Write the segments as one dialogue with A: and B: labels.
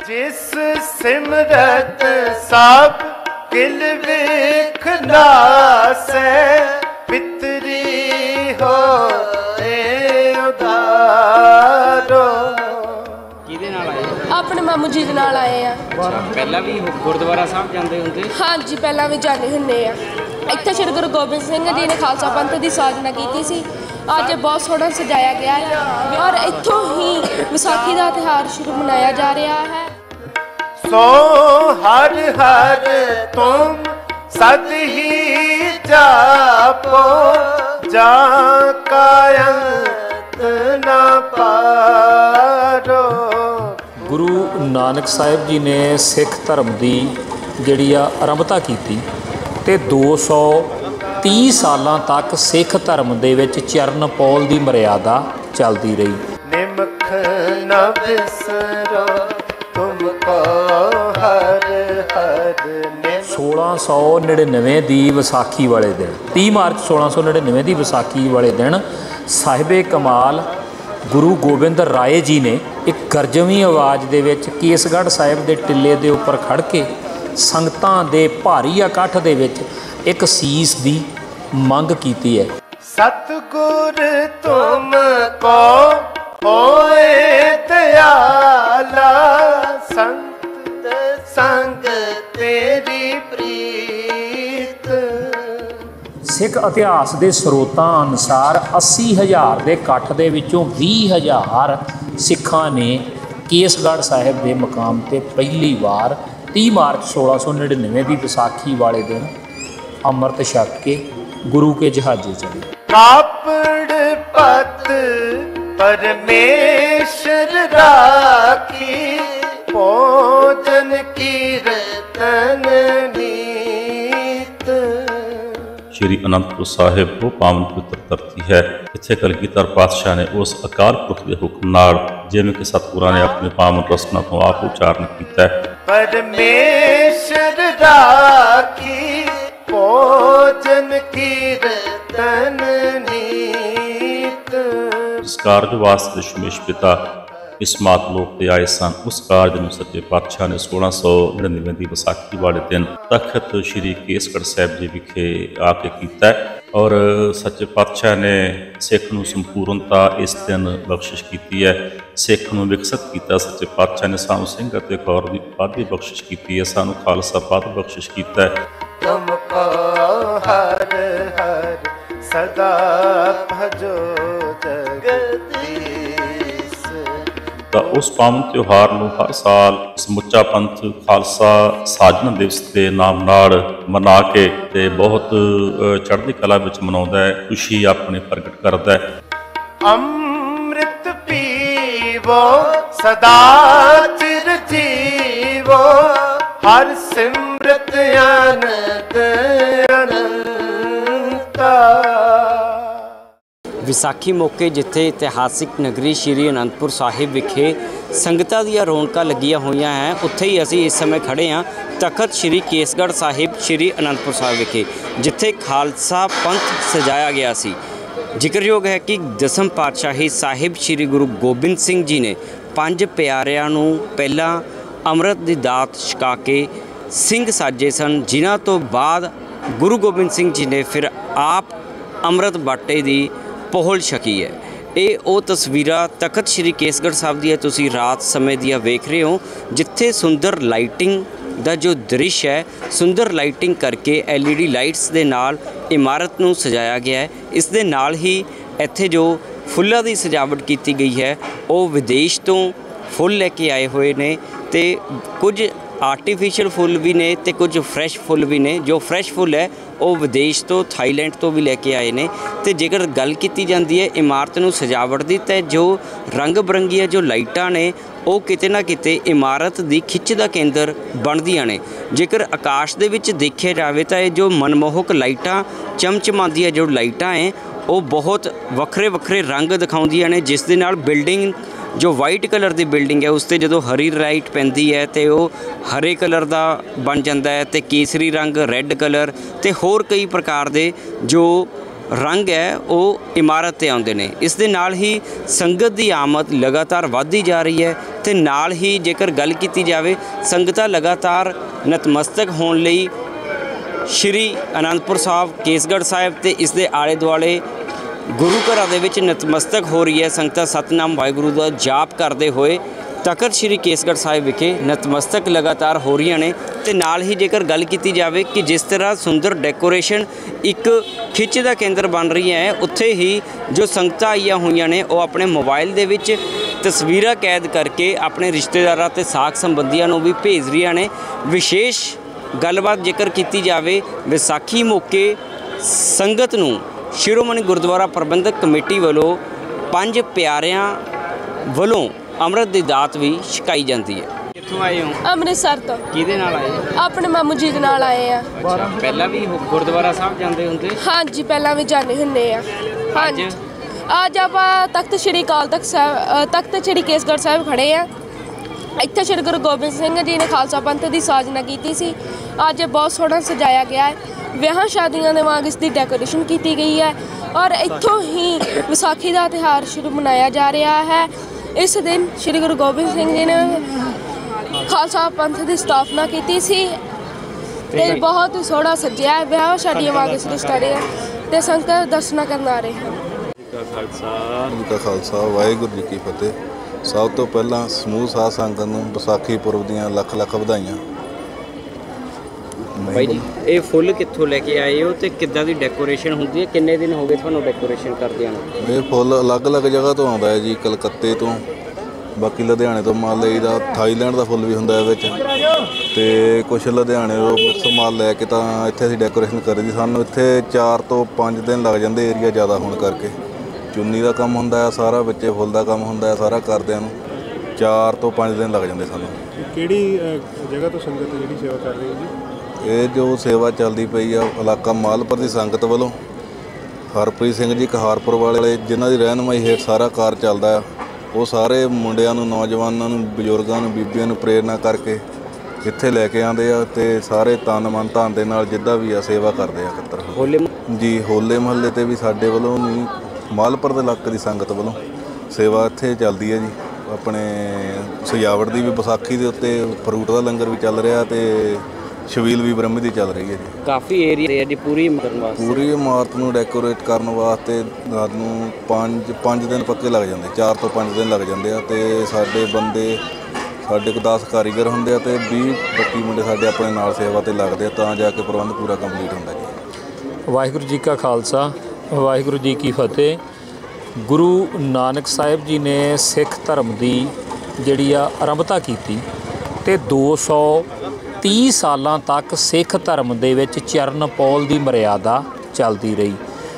A: जिस सिमरत सब किल विख नासै पितरी हो उधारो।
B: अपने मामू जी दे नाल आए आ।
C: पहला भी गुरुद्वारा साहब जाते होंगे?
B: हाँ जी, पहला भी जाने हुंदे आ। इत्थे श्री गुरु गोबिंद सिंह जी ने खालसा पंथ की साधना की सी। अज बहुत सोहना सजाया गया है और इत्थों ही विसाखी का त्यौहार शुरू मनाया जा रहा है।
A: सो हर हर तुम सद ही जापो जा कायंत न पारो।
D: गुरु नानक साहिब जी ने सिख धर्म की जिहड़ी आरंभता की ते 230 सालों तक सिख धर्म दे विच चरण पौल की मर्यादा चलती रही।
A: निमख न बिसरो तुमको हर हर।
D: 1699 की विसाखी वाले दिन 30 मार्च 1699 की विसाखी वाले दिन साहिबे कमाल गुरु गोबिंद राय जी ने एक गरजवीं आवाज़ दे विच केसगढ़ साहिब के टिले के उपर खड़ के संगतां दे भारी इकट्ठ दे विच एक सीस की मंग की है।
A: सतगुर तुमको होए दयाला संत संग तेरी प्रीत।
D: सिख इतिहास के स्रोतां अनुसार 80,000 के इकट्ठ दे विचों 20,000 सिखां ने केसगढ़ साहिब के मकाम ते पहली बार 30 मार्च 1699 की विसाखी वाले दिन अमृत छक के गुरु के जहाजे चले।
A: कापड़ पत परमेश्वर राखी भोजन कीर्तन नीत।
E: श्री अनंतपुर साहिब वो पावन पवित्र धरती है। इत्थे कलगीधर पातशाह ने उस अकाल पुरख के हुक्म नाल जिवें कि सतगुरां ने अपने पावन रसना तो आप उच्चारण किया है।
A: परमेश्वर राखी भोजन कीर्तन नीत।
E: इस कार्य वास्ते दशमेश पिता इस मातलोक ते आए सन। उस कार्य में सच्चे पातशाह ने 1699 की विसाखी वाले दिन तखत श्री केसगढ़ साहिब जी विखे आके किया और सच्चे पातशाह ने सिख नूं संपूर्णता इस दिन बख्शिश की है। सिख नूं विकसित किया। सच्चे पातशाह ने सानू सिंह ते कौर की पद बख्शिश की है, सानू खालसा पद बख्शिश किया है।
A: तुमको हर हर सदा भजो जगदीश।
E: तो उस पावन त्यौहार नूं हर साल समुचा पंथ खालसा साजना दिवस के नाम नाल मना के ते बहुत चढ़ती कला विच मनाउंदा है, खुशी अपनी प्रगट करता है।
A: अमृत पीवो सदा चिर जीवो हर सिमरत आनंद अनंता।
C: विसाखी मौके जिथे इतिहासिक नगरी श्री अनंतपुर साहिब विखे संगतां दीयां रौनकां लगियां होईयां हैं, उत्थे ही असीं इस समय खड़े हाँ तखत श्री केसगढ़ साहिब श्री अनंतपुर साहिब विखे जिथे खालसा पंथ सजाया गया सी। जिक्रयोग है कि 10वीं पातशाही साहिब श्री गुरु गोबिंद सिंह जी ने 5 प्यारिਆਂ ਨੂੰ ਪਹਿਲਾਂ ਅੰਮ੍ਰਿਤ ਦੀ ਦਾਤ ਛਕਾ ਕੇ ਸਿੰਘ ਸਾਜੇ ਸਨ, ਜਿਨ੍ਹਾਂ ਤੋਂ ਬਾਅਦ ਗੁਰੂ ਗੋਬਿੰਦ ਸਿੰਘ ਜੀ ਨੇ ਫਿਰ ਆਪ ਅੰਮ੍ਰਿਤ ਬਾਟੇ ਦੀ ਪੋਹਲ ਛਕੀ ਹੈ। ਇਹ ਉਹ ਤਸਵੀਰਾਂ ਤਖਤ ਸ਼੍ਰੀ ਕੇਸਗੜ੍ਹ ਸਾਹਿਬ ਦੀਆਂ ਤੁਸੀਂ ਰਾਤ ਸਮੇਂ ਦੀਆਂ ਵੇਖ ਰਹੇ ਹੋ, ਜਿੱਥੇ ਸੁੰਦਰ ਲਾਈਟਿੰਗ ਦਾ ਜੋ ਦ੍ਰਿਸ਼ ਹੈ, ਸੁੰਦਰ ਲਾਈਟਿੰਗ ਕਰਕੇ LED ਲਾਈਟਸ ਦੇ ਨਾਲ ਇਮਾਰਤ ਨੂੰ ਸਜਾਇਆ ਗਿਆ ਹੈ। ਇਸ ਦੇ ਨਾਲ ਹੀ ਇੱਥੇ ਜੋ ਫੁੱਲਾਂ ਦੀ ਸਜਾਵਟ ਕੀਤੀ ਗਈ ਹੈ ਉਹ ਵਿਦੇਸ਼ ਤੋਂ ਫੁੱਲ ਲੈ ਕੇ ਆਏ ਹੋਏ ਨੇ ਤੇ ਕੁਝ ਆਰਟੀਫਿਸ਼ੀਅਲ ਫੁੱਲ ਵੀ ਨੇ ਤੇ ਕੁਝ ਫਰੈਸ਼ ਫੁੱਲ ਵੀ ਨੇ। ਜੋ ਫਰੈਸ਼ ਫੁੱਲ ਹੈ ਉਹ ਵਿਦੇਸ਼ ਤੋਂ ਥਾਈਲੈਂਡ ਤੋਂ ਵੀ ਲੈ ਕੇ ਆਏ ਨੇ। ਤੇ ਜੇਕਰ ਗੱਲ ਕੀਤੀ ਜਾਂਦੀ ਹੈ ਇਮਾਰਤ ਨੂੰ ਸਜਾਵਟ ਦੀ ਤਾਂ ਜੋ ਰੰਗ ਬਰੰਗੀਆਂ ਜੋ ਲਾਈਟਾਂ ਨੇ ਉਹ ਕਿਤੇ ਨਾ ਕਿਤੇ ਇਮਾਰਤ ਦੀ ਖਿੱਚ ਦਾ ਕੇਂਦਰ ਬਣਦੀਆਂ ਨੇ। ਜੇਕਰ ਆਕਾਸ਼ ਦੇ ਵਿੱਚ ਦੇਖਿਆ ਜਾਵੇ ਤਾਂ ਇਹ ਜੋ ਮਨਮੋਹਕ ਲਾਈਟਾਂ ਚਮਚਮਾਉਂਦੀਆਂ ਜੋ ਲਾਈਟਾਂ ਹੈ ਉਹ ਬਹੁਤ ਵੱਖਰੇ ਵੱਖਰੇ ਰੰਗ ਦਿਖਾਉਂਦੀਆਂ ਨੇ, ਜਿਸ ਦੇ ਨਾਲ ਬਿਲਡਿੰਗ जो वाइट कलर की बिल्डिंग है उसते जो हरी लाइट पैंदी है तो वह हरे कलर का बन जाता है, तो केसरी रंग रैड कलर तो होर कई प्रकार के जो रंग है वो इमारत ते आउंदे ने। इस दे नाल ही संगत की आमद लगातार वधदी जा रही है ਤੇ ਨਾਲ ਹੀ ਜੇਕਰ ਗੱਲ ਕੀਤੀ ਜਾਵੇ ਸੰਗਤਾਂ ਲਗਾਤਾਰ ਨਤਮਸਤਕ ਹੋਣ ਲਈ ਸ਼੍ਰੀ ਅਨੰਦਪੁਰ ਸਾਹਿਬ ਕੇਸਗੜ੍ਹ ਸਾਹਿਬ ਤੇ ਇਸ ਦੇ ਆਲੇ ਦੁਆਲੇ ਗੁਰੂ ਘਰਾਂ ਦੇ ਵਿੱਚ ਨਤਮਸਤਕ ਹੋ ਰਹੀ ਹੈ। ਸੰਗਤਾਂ ਸਤਨਾਮ ਵਾਹਿਗੁਰੂ ਦਾ ਜਾਪ ਕਰਦੇ ਹੋਏ ਤਖਤ ਸ਼੍ਰੀ ਕੇਸਗੜ੍ਹ ਸਾਹਿਬ ਵਿਖੇ ਨਤਮਸਤਕ ਲਗਾਤਾਰ ਹੋ ਰਹੀਆਂ ਨੇ ਤੇ ਨਾਲ ਹੀ ਜੇਕਰ ਗੱਲ ਕੀਤੀ ਜਾਵੇ ਕਿ ਜਿਸ ਤਰ੍ਹਾਂ ਸੁੰਦਰ ਡੈਕੋਰੇਸ਼ਨ ਇੱਕ ਖਿੱਚ ਦਾ ਕੇਂਦਰ ਬਣ ਰਹੀ ਹੈ, ਉੱਥੇ ਹੀ ਜੋ ਸੰਗਤਾਂ ਆਈਆਂ ਹੋਈਆਂ ਨੇ ਉਹ ਆਪਣੇ ਮੋਬਾਈਲ ਦੇ ਵਿੱਚ ਤਸਵੀਰਾਂ ਕੈਦ ਕਰਕੇ ਆਪਣੇ ਰਿਸ਼ਤੇਦਾਰਾਂ ਤੇ ਸਾਕ ਸੰਬੰਧੀਆਂ ਨੂੰ ਵੀ ਭੇਜ ਰਹੀਆਂ ਨੇ। ਵਿਸ਼ੇਸ਼ ਗੱਲਬਾਤ ਜੇਕਰ ਕੀਤੀ ਜਾਵੇ ਵਿਸਾਖੀ ਮੌਕੇ ਸੰਗਤ ਨੂੰ ਸ਼੍ਰੋਮਣੀ ਗੁਰਦੁਆਰਾ ਪ੍ਰਬੰਧਕ ਕਮੇਟੀ ਵੱਲੋਂ 5 ਪਿਆਰਿਆਂ ਵੱਲੋਂ ਅੰਮ੍ਰਿਤ ਦੀ ਦਾਤ ਵੀ ਛਕਾਈ ਜਾਂਦੀ ਹੈ। ਕਿੱਥੋਂ ਆਏ ਹੋ?
B: ਅੰਮ੍ਰਿਤਸਰ ਤੋਂ।
C: ਕਿਹਦੇ ਨਾਲ ਆਏ?
B: ਆਪਣੇ ਮਾਮੂ ਜੀ ਦੇ ਨਾਲ ਆਏ ਆ।
C: ਪਹਿਲਾਂ ਵੀ ਗੁਰਦੁਆਰਾ ਸਾਹਿਬ ਜਾਂਦੇ ਹੁੰਦੇ?
B: ਹਾਂਜੀ, ਪਹਿਲਾਂ ਵੀ ਜਾਂਦੇ ਹੁੰਦੇ ਆ। ਹਾਂਜੀ, ਅੱਜ ਆਪਾਂ ਤਖਤ ਸ਼੍ਰੀ ਅਕਾਲ ਤਖਤ ਸਾਹਿਬ ਤਖਤ ਸ਼੍ਰੀ ਕੇਸਗੜ੍ਹ ਸਾਹਿਬ ਖੜੇ ਆ। ਇੱਥੇ ਸ਼੍ਰੀ ਗੁਰੂ ਗੋਬਿੰਦ ਸਿੰਘ ਜੀ ਨੇ ਖਾਲਸਾ ਪੰਥ ਦੀ ਸਾਜਨਾ ਕੀਤੀ ਸੀ। ਅੱਜ ਬਹੁਤ ਸੋਹਣਾ ਸਜਾਇਆ ਗਿਆ ਹੈ। ਵਿਆਹਾਂ ਸ਼ਾਦੀਆਂ ਦੇ ਵਾਂਗ ਇਸ ਦੀ ਡੈਕੋਰੇਸ਼ਨ ਕੀਤੀ ਗਈ ਹੈ ਔਰ ਇੱਥੋਂ ਹੀ ਵਿਸਾਖੀ ਦਾ ਤਿਉਹਾਰ ਸ਼ੁਰੂ ਮਨਾਇਆ ਜਾ ਰਿਹਾ ਹੈ। ਇਸ ਦਿਨ ਸ਼੍ਰੀ ਗੁਰੂ ਗੋਬਿੰਦ ਸਿੰਘ ਜੀ ਨੇ ਖਾਲਸਾ ਪੰਥ ਦੀ ਸਥਾਪਨਾ ਕੀਤੀ ਸੀ ਤੇ ਬਹੁਤ ਸੋਹਣਾ ਸਜਿਆ ਹੈ। ਵਿਆਹ ਸ਼ਾਦੀਆਂ ਵਾਂਗ ਇਸ ਦੀ ਸਟਾਰੇ ਹੈ ਤੇ ਸੰਗਤਾਂ ਦਰਸ਼ਨ ਕਰਨ ਆ ਰਹੇ ਹਨ।
F: ਜੀ ਕਾ ਖਾਲਸਾ ਵਾਹਿਗੁਰੂ ਜੀ ਕੀ ਫਤਿਹ। ਸਭ ਤੋਂ ਪਹਿਲਾਂ ਸਮੂਹ ਸਾਧ ਸੰਗਤ ਨੂੰ ਵਿਸਾਖੀ ਪੁਰਬ ਦੀਆਂ ਲੱਖ ਲੱਖ ਵਧਾਈਆਂ।
C: ਬਾਈ ਜੀ, ਇਹ ਫੁੱਲ ਕਿੱਥੋਂ ਲੈ ਕੇ ਆਏ ਹੋ ਤੇ ਕਿੱਦਾਂ ਦੀ ਡੈਕੋਰੇਸ਼ਨ ਹੁੰਦੀ ਹੈ? ਕਿੰਨੇ ਦਿਨ ਹੋ ਗਏ ਤੁਹਾਨੂੰ ਡੈਕੋਰੇਸ਼ਨ ਕਰਦਿਆਂ ਨੂੰ?
F: ਇਹ ਫੁੱਲ ਅਲੱਗ-ਅਲੱਗ ਜਗ੍ਹਾ ਤੋਂ ਆਉਂਦਾ ਹੈ ਜੀ, ਕਲਕੱਤੇ ਤੋਂ, ਬਾਕੀ ਲੁਧਿਆਣੇ ਤੋਂ ਮਾਲ ਲਈਦਾ, ਥਾਈਲੈਂਡ ਦਾ ਫੁੱਲ ਵੀ ਹੁੰਦਾ ਹੈ ਵਿੱਚ, ਤੇ ਕੁਛ ਲੁਧਿਆਣੇ ਤੋਂ ਮਿਕਸ ਮਾਲ ਲੈ ਕੇ ਤਾਂ ਇੱਥੇ ਅਸੀਂ ਡੈਕੋਰੇਸ਼ਨ ਕਰੀ। ਸਾਨੂੰ ਇੱਥੇ 4 ਤੋਂ 5 ਦਿਨ ਲੱਗ ਜਾਂਦੇ, ਏਰੀਆ ਜ਼ਿਆਦਾ ਹੋਣ ਕਰਕੇ। ਚੁੰਨੀ ਦਾ ਕੰਮ ਹੁੰਦਾ ਹੈ ਸਾਰਾ, ਵਿੱਚੇ ਫੁੱਲ ਦਾ ਕੰਮ ਹੁੰਦਾ ਹੈ ਸਾਰਾ, ਕਰਦਿਆਂ ਨੂੰ 4 ਤੋਂ 5 ਦਿਨ ਲੱਗ ਜਾਂਦੇ ਸਾਨੂੰ।
G: ਕਿਹੜੀ ਜਗ੍ਹਾ ਤੋਂ ਸੰਗਤ ਜਿਹੜੀ ਸੇਵਾ ਕਰ ਰਹੀ ਹੈ ਜੀ?
F: ਇਹ ਜੋ ਸੇਵਾ ਚੱਲਦੀ ਪਈ ਆ ਇਲਾਕਾ ਮਾਲਪੁਰ ਦੀ ਸੰਗਤ ਵੱਲੋਂ, ਹਰਪ੍ਰੀਤ ਸਿੰਘ ਜੀ ਕਹਾਰਪੁਰ ਵਾਲੇ, ਜਿਨ੍ਹਾਂ ਦੀ ਰਹਿਨੁਮਾਈ ਹੇਠ ਸਾਰਾ ਕਾਰ ਚੱਲਦਾ ਆ। ਉਹ ਸਾਰੇ ਮੁੰਡਿਆਂ ਨੂੰ, ਨੌਜਵਾਨਾਂ ਨੂੰ, ਬਜ਼ੁਰਗਾਂ ਨੂੰ, ਬੀਬੀਆਂ ਨੂੰ ਪ੍ਰੇਰਨਾ ਕਰਕੇ ਇੱਥੇ ਲੈ ਕੇ ਆਉਂਦੇ ਆ ਤੇ ਸਾਰੇ ਤਨ ਮਨ ਧਨ ਦੇ ਨਾਲ ਜਿੱਦਾਂ ਵੀ ਆ ਸੇਵਾ ਕਰਦੇ ਆ ਇਕੱਤਰ
C: ਹੋਲੇ
F: ਜੀ। ਹੋਲੇ ਮਹੱਲੇ ਤੇ ਵੀ ਸਾਡੇ ਵੱਲੋਂ ਨਹੀਂ, ਮਾਲਪੁਰ ਦੇ ਇਲਾਕੇ ਦੀ ਸੰਗਤ ਵੱਲੋਂ ਸੇਵਾ ਇੱਥੇ ਚੱਲਦੀ ਹੈ ਜੀ। ਆਪਣੇ ਸਜਾਵਟ ਦੀ ਵੀ, ਵਿਸਾਖੀ ਦੇ ਉੱਤੇ ਫਰੂਟ ਦਾ ਲੰਗਰ ਵੀ ਚੱਲ ਰਿਹਾ ਤੇ ਛਬੀਲ ਵੀ ਬ੍ਰਹਮੀ ਦੀ ਚੱਲ ਰਹੀ ਹੈ ਜੀ।
C: ਕਾਫੀ ਏਰੀਆ ਦੀ ਪੂਰੀ
F: ਪੂਰੀ ਇਮਾਰਤ ਨੂੰ ਡੈਕੋਰੇਟ ਕਰਨ ਵਾਸਤੇ ਸਾਨੂੰ 5 ਦਿਨ ਪੱਕੇ ਲੱਗ ਜਾਂਦੇ, 4 ਤੋਂ 5 ਦਿਨ ਲੱਗ ਜਾਂਦੇ ਆ। ਤੇ ਸਾਡੇ ਬੰਦੇ, ਸਾਡੇ ਕੋਲ 10 ਕਾਰੀਗਰ ਹੁੰਦੇ ਆ ਤੇ 20-25 ਮੁੰਡੇ ਸਾਡੇ ਆਪਣੇ ਨਾਲ ਸੇਵਾ ਤੇ ਲੱਗਦੇ ਆ, ਤਾਂ ਜਾ ਕੇ ਪ੍ਰਬੰਧ ਪੂਰਾ ਕੰਪਲੀਟ ਹੁੰਦਾ ਜੀ।
D: ਵਾਹਿਗੁਰੂ ਜੀ ਕਾ ਖਾਲਸਾ ਵਾਹਿਗੁਰੂ ਜੀ ਕੀ ਫਤਿਹ। ਗੁਰੂ ਨਾਨਕ ਸਾਹਿਬ ਜੀ ਨੇ ਸਿੱਖ ਧਰਮ ਦੀ ਜਿਹੜੀ ਆ ਆਰੰਭਤਾ ਕੀਤੀ ਤੇ 230 ਸਾਲਾਂ ਤੱਕ ਸਿੱਖ ਧਰਮ ਦੇ ਵਿੱਚ ਚਰਨ ਪੌਲ ਦੀ ਮਰਿਆਦਾ ਚੱਲਦੀ ਰਹੀ।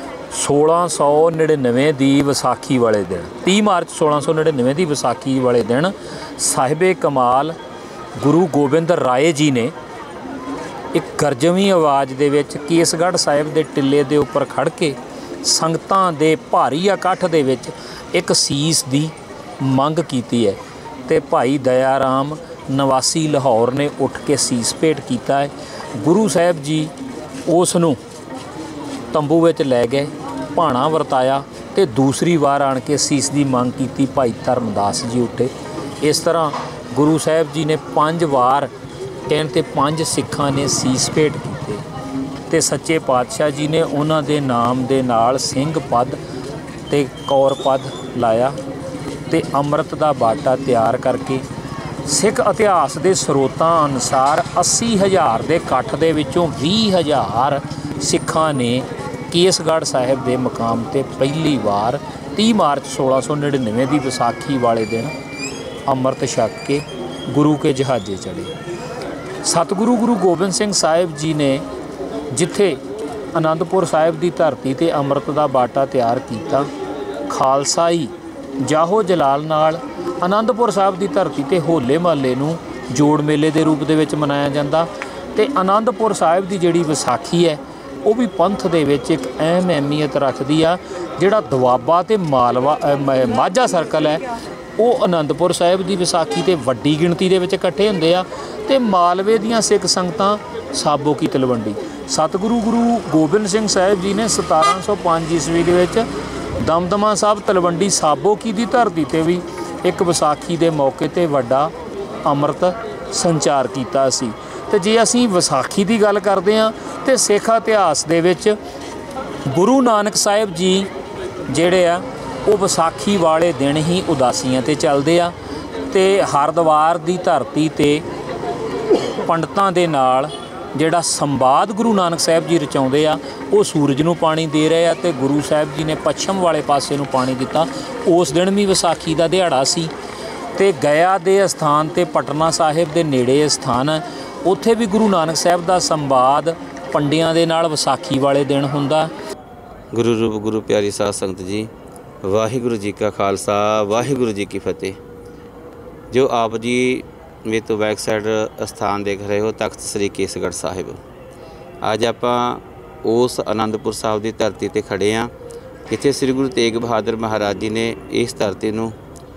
D: 1699 ਦੀ ਵਿਸਾਖੀ ਵਾਲੇ ਦਿਨ, 30 ਮਾਰਚ 1699 ਦੀ ਵਿਸਾਖੀ ਵਾਲੇ ਦਿਨ ਸਾਹਿਬੇ ਕਮਾਲ ਗੁਰੂ ਗੋਬਿੰਦ ਰਾਏ ਜੀ ਨੇ ਇੱਕ ਗਰਜਵੀਂ ਆਵਾਜ਼ ਦੇ ਵਿੱਚ ਕੇਸਗੜ੍ਹ ਸਾਹਿਬ ਦੇ ਟਿੱਲੇ ਦੇ ਉੱਪਰ ਖੜ੍ਹ ਕੇ ਸੰਗਤਾਂ ਦੇ ਭਾਰੀ ਇਕੱਠ ਦੇ ਵਿੱਚ ਇੱਕ ਸੀਸ ਦੀ ਮੰਗ ਕੀਤੀ ਹੈ ਤੇ ਭਾਈ ਦਇਆ ਰਾਮ ਨਿਵਾਸੀ ਲਾਹੌਰ ਨੇ ਉੱਠ ਕੇ ਸੀਸ ਭੇਟ ਕੀਤਾ ਹੈ। ਗੁਰੂ ਸਾਹਿਬ ਜੀ ਉਸ ਨੂੰ ਤੰਬੂ ਵਿੱਚ ਲੈ ਗਏ, ਭਾਣਾ ਵਰਤਾਇਆ ਤੇ ਦੂਸਰੀ ਵਾਰ ਆਣ ਕੇ ਸੀਸ ਦੀ ਮੰਗ ਕੀਤੀ। ਭਾਈ ਧਰਮਦਾਸ ਜੀ ਉੱਠੇ। ਇਸ ਤਰ੍ਹਾਂ ਗੁਰੂ ਸਾਹਿਬ ਜੀ ਨੇ 5 ਵਾਰ ਕਹਿਣ ਤੇ 5 ਸਿੱਖਾਂ ਨੇ ਸੀਸ ਭੇਟ ਕੀਤੇ ਤੇ ਸੱਚੇ ਪਾਤਸ਼ਾਹ ਜੀ ਨੇ ਉਹਨਾਂ ਦੇ ਨਾਮ ਦੇ ਨਾਲ ਸਿੰਘ ਪਦ ਤੇ ਕੌਰ ਪਦ ਲਾਇਆ ਤੇ ਅੰਮ੍ਰਿਤ ਦਾ ਬਾਟਾ ਤਿਆਰ ਕਰਕੇ ਸਿੱਖ ਇਤਿਹਾਸ ਦੇ ਸਰੋਤਾਂ ਅਨੁਸਾਰ 80,000 ਦੇ ਇਕੱਠ ਦੇ ਵਿੱਚੋਂ 20,000 ਸਿੱਖਾਂ ਨੇ ਕੇਸਗੜ੍ਹ ਸਾਹਿਬ ਦੇ ਮਕਾਮ ਤੇ ਪਹਿਲੀ ਵਾਰ 30 ਮਾਰਚ 1699 ਦੀ ਵਿਸਾਖੀ ਵਾਲੇ ਦਿਨ ਅੰਮ੍ਰਿਤ ਛਕ ਕੇ ਗੁਰੂ ਕੇ ਜਹਾਜ਼ੇ ਚੜ੍ਹੇ। ਸਤਿਗੁਰੂ ਗੁਰੂ ਗੋਬਿੰਦ ਸਿੰਘ ਸਾਹਿਬ ਜੀ ਨੇ ਜਿੱਥੇ ਅਨੰਦਪੁਰ ਸਾਹਿਬ ਦੀ ਧਰਤੀ ਤੇ ਅੰਮ੍ਰਿਤ ਦਾ ਬਾਟਾ ਤਿਆਰ ਕੀਤਾ, ਖਾਲਸਾਈ ਜਾਹੋ ਜਲਾਲ ਨਾਲ ਅਨੰਦਪੁਰ ਸਾਹਿਬ ਦੀ ਧਰਤੀ ਤੇ ਹੋਲੇ ਮਹੱਲੇ ਨੂੰ ਜੋੜ ਮੇਲੇ ਦੇ ਰੂਪ ਦੇ ਵਿੱਚ ਮਨਾਇਆ ਜਾਂਦਾ ਤੇ ਅਨੰਦਪੁਰ ਸਾਹਿਬ ਦੀ ਜਿਹੜੀ ਵਿਸਾਖੀ ਹੈ ਉਹ ਵੀ ਪੰਥ ਦੇ ਵਿੱਚ ਇੱਕ ਅਹਿਮ ਅਹਿਮੀਅਤ ਰੱਖਦੀ ਆ। ਜਿਹੜਾ ਦੁਆਬਾ ਤੇ ਮਾਲਵਾ ਮਾਝਾ ਸਰਕਲ ਹੈ ਉਹ ਅਨੰਦਪੁਰ ਸਾਹਿਬ ਦੀ ਵਿਸਾਖੀ ਤੇ ਵੱਡੀ ਗਿਣਤੀ ਦੇ ਵਿੱਚ ਇਕੱਠੇ ਹੁੰਦੇ ਆ ਤੇ ਮਾਲਵੇ ਦੀਆਂ ਸਿੱਖ ਸੰਗਤਾਂ ਸਾਬੋ ਕੀ ਤਲਵੰਡੀ। ਸਤਿਗੁਰੂ ਗੁਰੂ ਗੋਬਿੰਦ ਸਿੰਘ ਸਾਹਿਬ ਜੀ ਨੇ 1705 ਈਸਵੀ ਦੇ ਵਿੱਚ ਦਮਦਮਾ ਸਾਹਿਬ ਤਲਵੰਡੀ ਸਾਬੋ ਕੀ ਦੀ ਧਰਤੀ ਤੇ ਵੀ ਇੱਕ ਵਿਸਾਖੀ ਦੇ ਮੌਕੇ 'ਤੇ ਵੱਡਾ ਅੰਮ੍ਰਿਤ ਸੰਚਾਰ ਕੀਤਾ ਸੀ। ਤੇ ਜੇ ਅਸੀਂ ਵਿਸਾਖੀ ਦੀ ਗੱਲ ਕਰਦੇ ਹਾਂ ਤਾਂ ਸਿੱਖ ਇਤਿਹਾਸ ਦੇ ਵਿੱਚ ਗੁਰੂ ਨਾਨਕ ਸਾਹਿਬ ਜੀ ਜਿਹੜੇ ਆ ਉਹ ਵਿਸਾਖੀ ਵਾਲੇ ਦਿਨ ਹੀ ਉਦਾਸੀਆਂ 'ਤੇ ਚੱਲਦੇ ਆ ਅਤੇ ਹਰਿਦੁਆਰ ਦੀ ਧਰਤੀ 'ਤੇ ਪੰਡਤਾਂ ਦੇ ਨਾਲ ਜਿਹੜਾ ਸੰਵਾਦ ਗੁਰੂ ਨਾਨਕ ਸਾਹਿਬ ਜੀ ਰਚਾਉਂਦੇ ਆ ਉਹ ਸੂਰਜ ਨੂੰ ਪਾਣੀ ਦੇ ਰਹੇ ਆ ਅਤੇ ਗੁਰੂ ਸਾਹਿਬ ਜੀ ਨੇ ਪੱਛਮ ਵਾਲੇ ਪਾਸੇ ਨੂੰ ਪਾਣੀ ਦਿੱਤਾ। ਉਸ ਦਿਨ ਵੀ ਵਿਸਾਖੀ ਦਾ ਦਿਹਾੜਾ ਸੀ। ਅਤੇ ਗਇਆ ਦੇ ਅਸਥਾਨ 'ਤੇ ਪਟਨਾ ਸਾਹਿਬ ਦੇ ਨੇੜੇ ਸਥਾਨ ਹੈ, ਉੱਥੇ ਵੀ ਗੁਰੂ ਨਾਨਕ ਸਾਹਿਬ ਦਾ ਸੰਵਾਦ ਪੰਡਿਆਂ ਦੇ ਨਾਲ ਵਿਸਾਖੀ ਵਾਲੇ ਦਿਨ ਹੁੰਦਾ।
H: ਗੁਰੂ ਰੂਪ ਗੁਰੂ ਪਿਆਰੀ ਸਾਧ ਸੰਗਤ ਜੀ, ਵਾਹਿਗੁਰੂ ਜੀ ਕਾ ਖਾਲਸਾ ਵਾਹਿਗੁਰੂ ਜੀ ਕੀ ਫਤਿਹ। ਜੋ ਆਪ ਜੀ ਮੇਰੇ ਤੋਂ ਬੈਕ ਸਾਈਡ ਸਥਾਨ ਦੇਖ ਰਹੇ ਹੋ ਤਖਤ ਸ੍ਰੀ ਕੇਸਗੜ੍ਹ ਸਾਹਿਬ, ਅੱਜ ਆਪਾਂ ਉਸ ਅਨੰਦਪੁਰ ਸਾਹਿਬ ਦੀ ਧਰਤੀ 'ਤੇ ਖੜ੍ਹੇ ਹਾਂ ਜਿੱਥੇ ਸ੍ਰੀ ਗੁਰੂ ਤੇਗ ਬਹਾਦਰ ਮਹਾਰਾਜ ਜੀ ਨੇ ਇਸ ਧਰਤੀ ਨੂੰ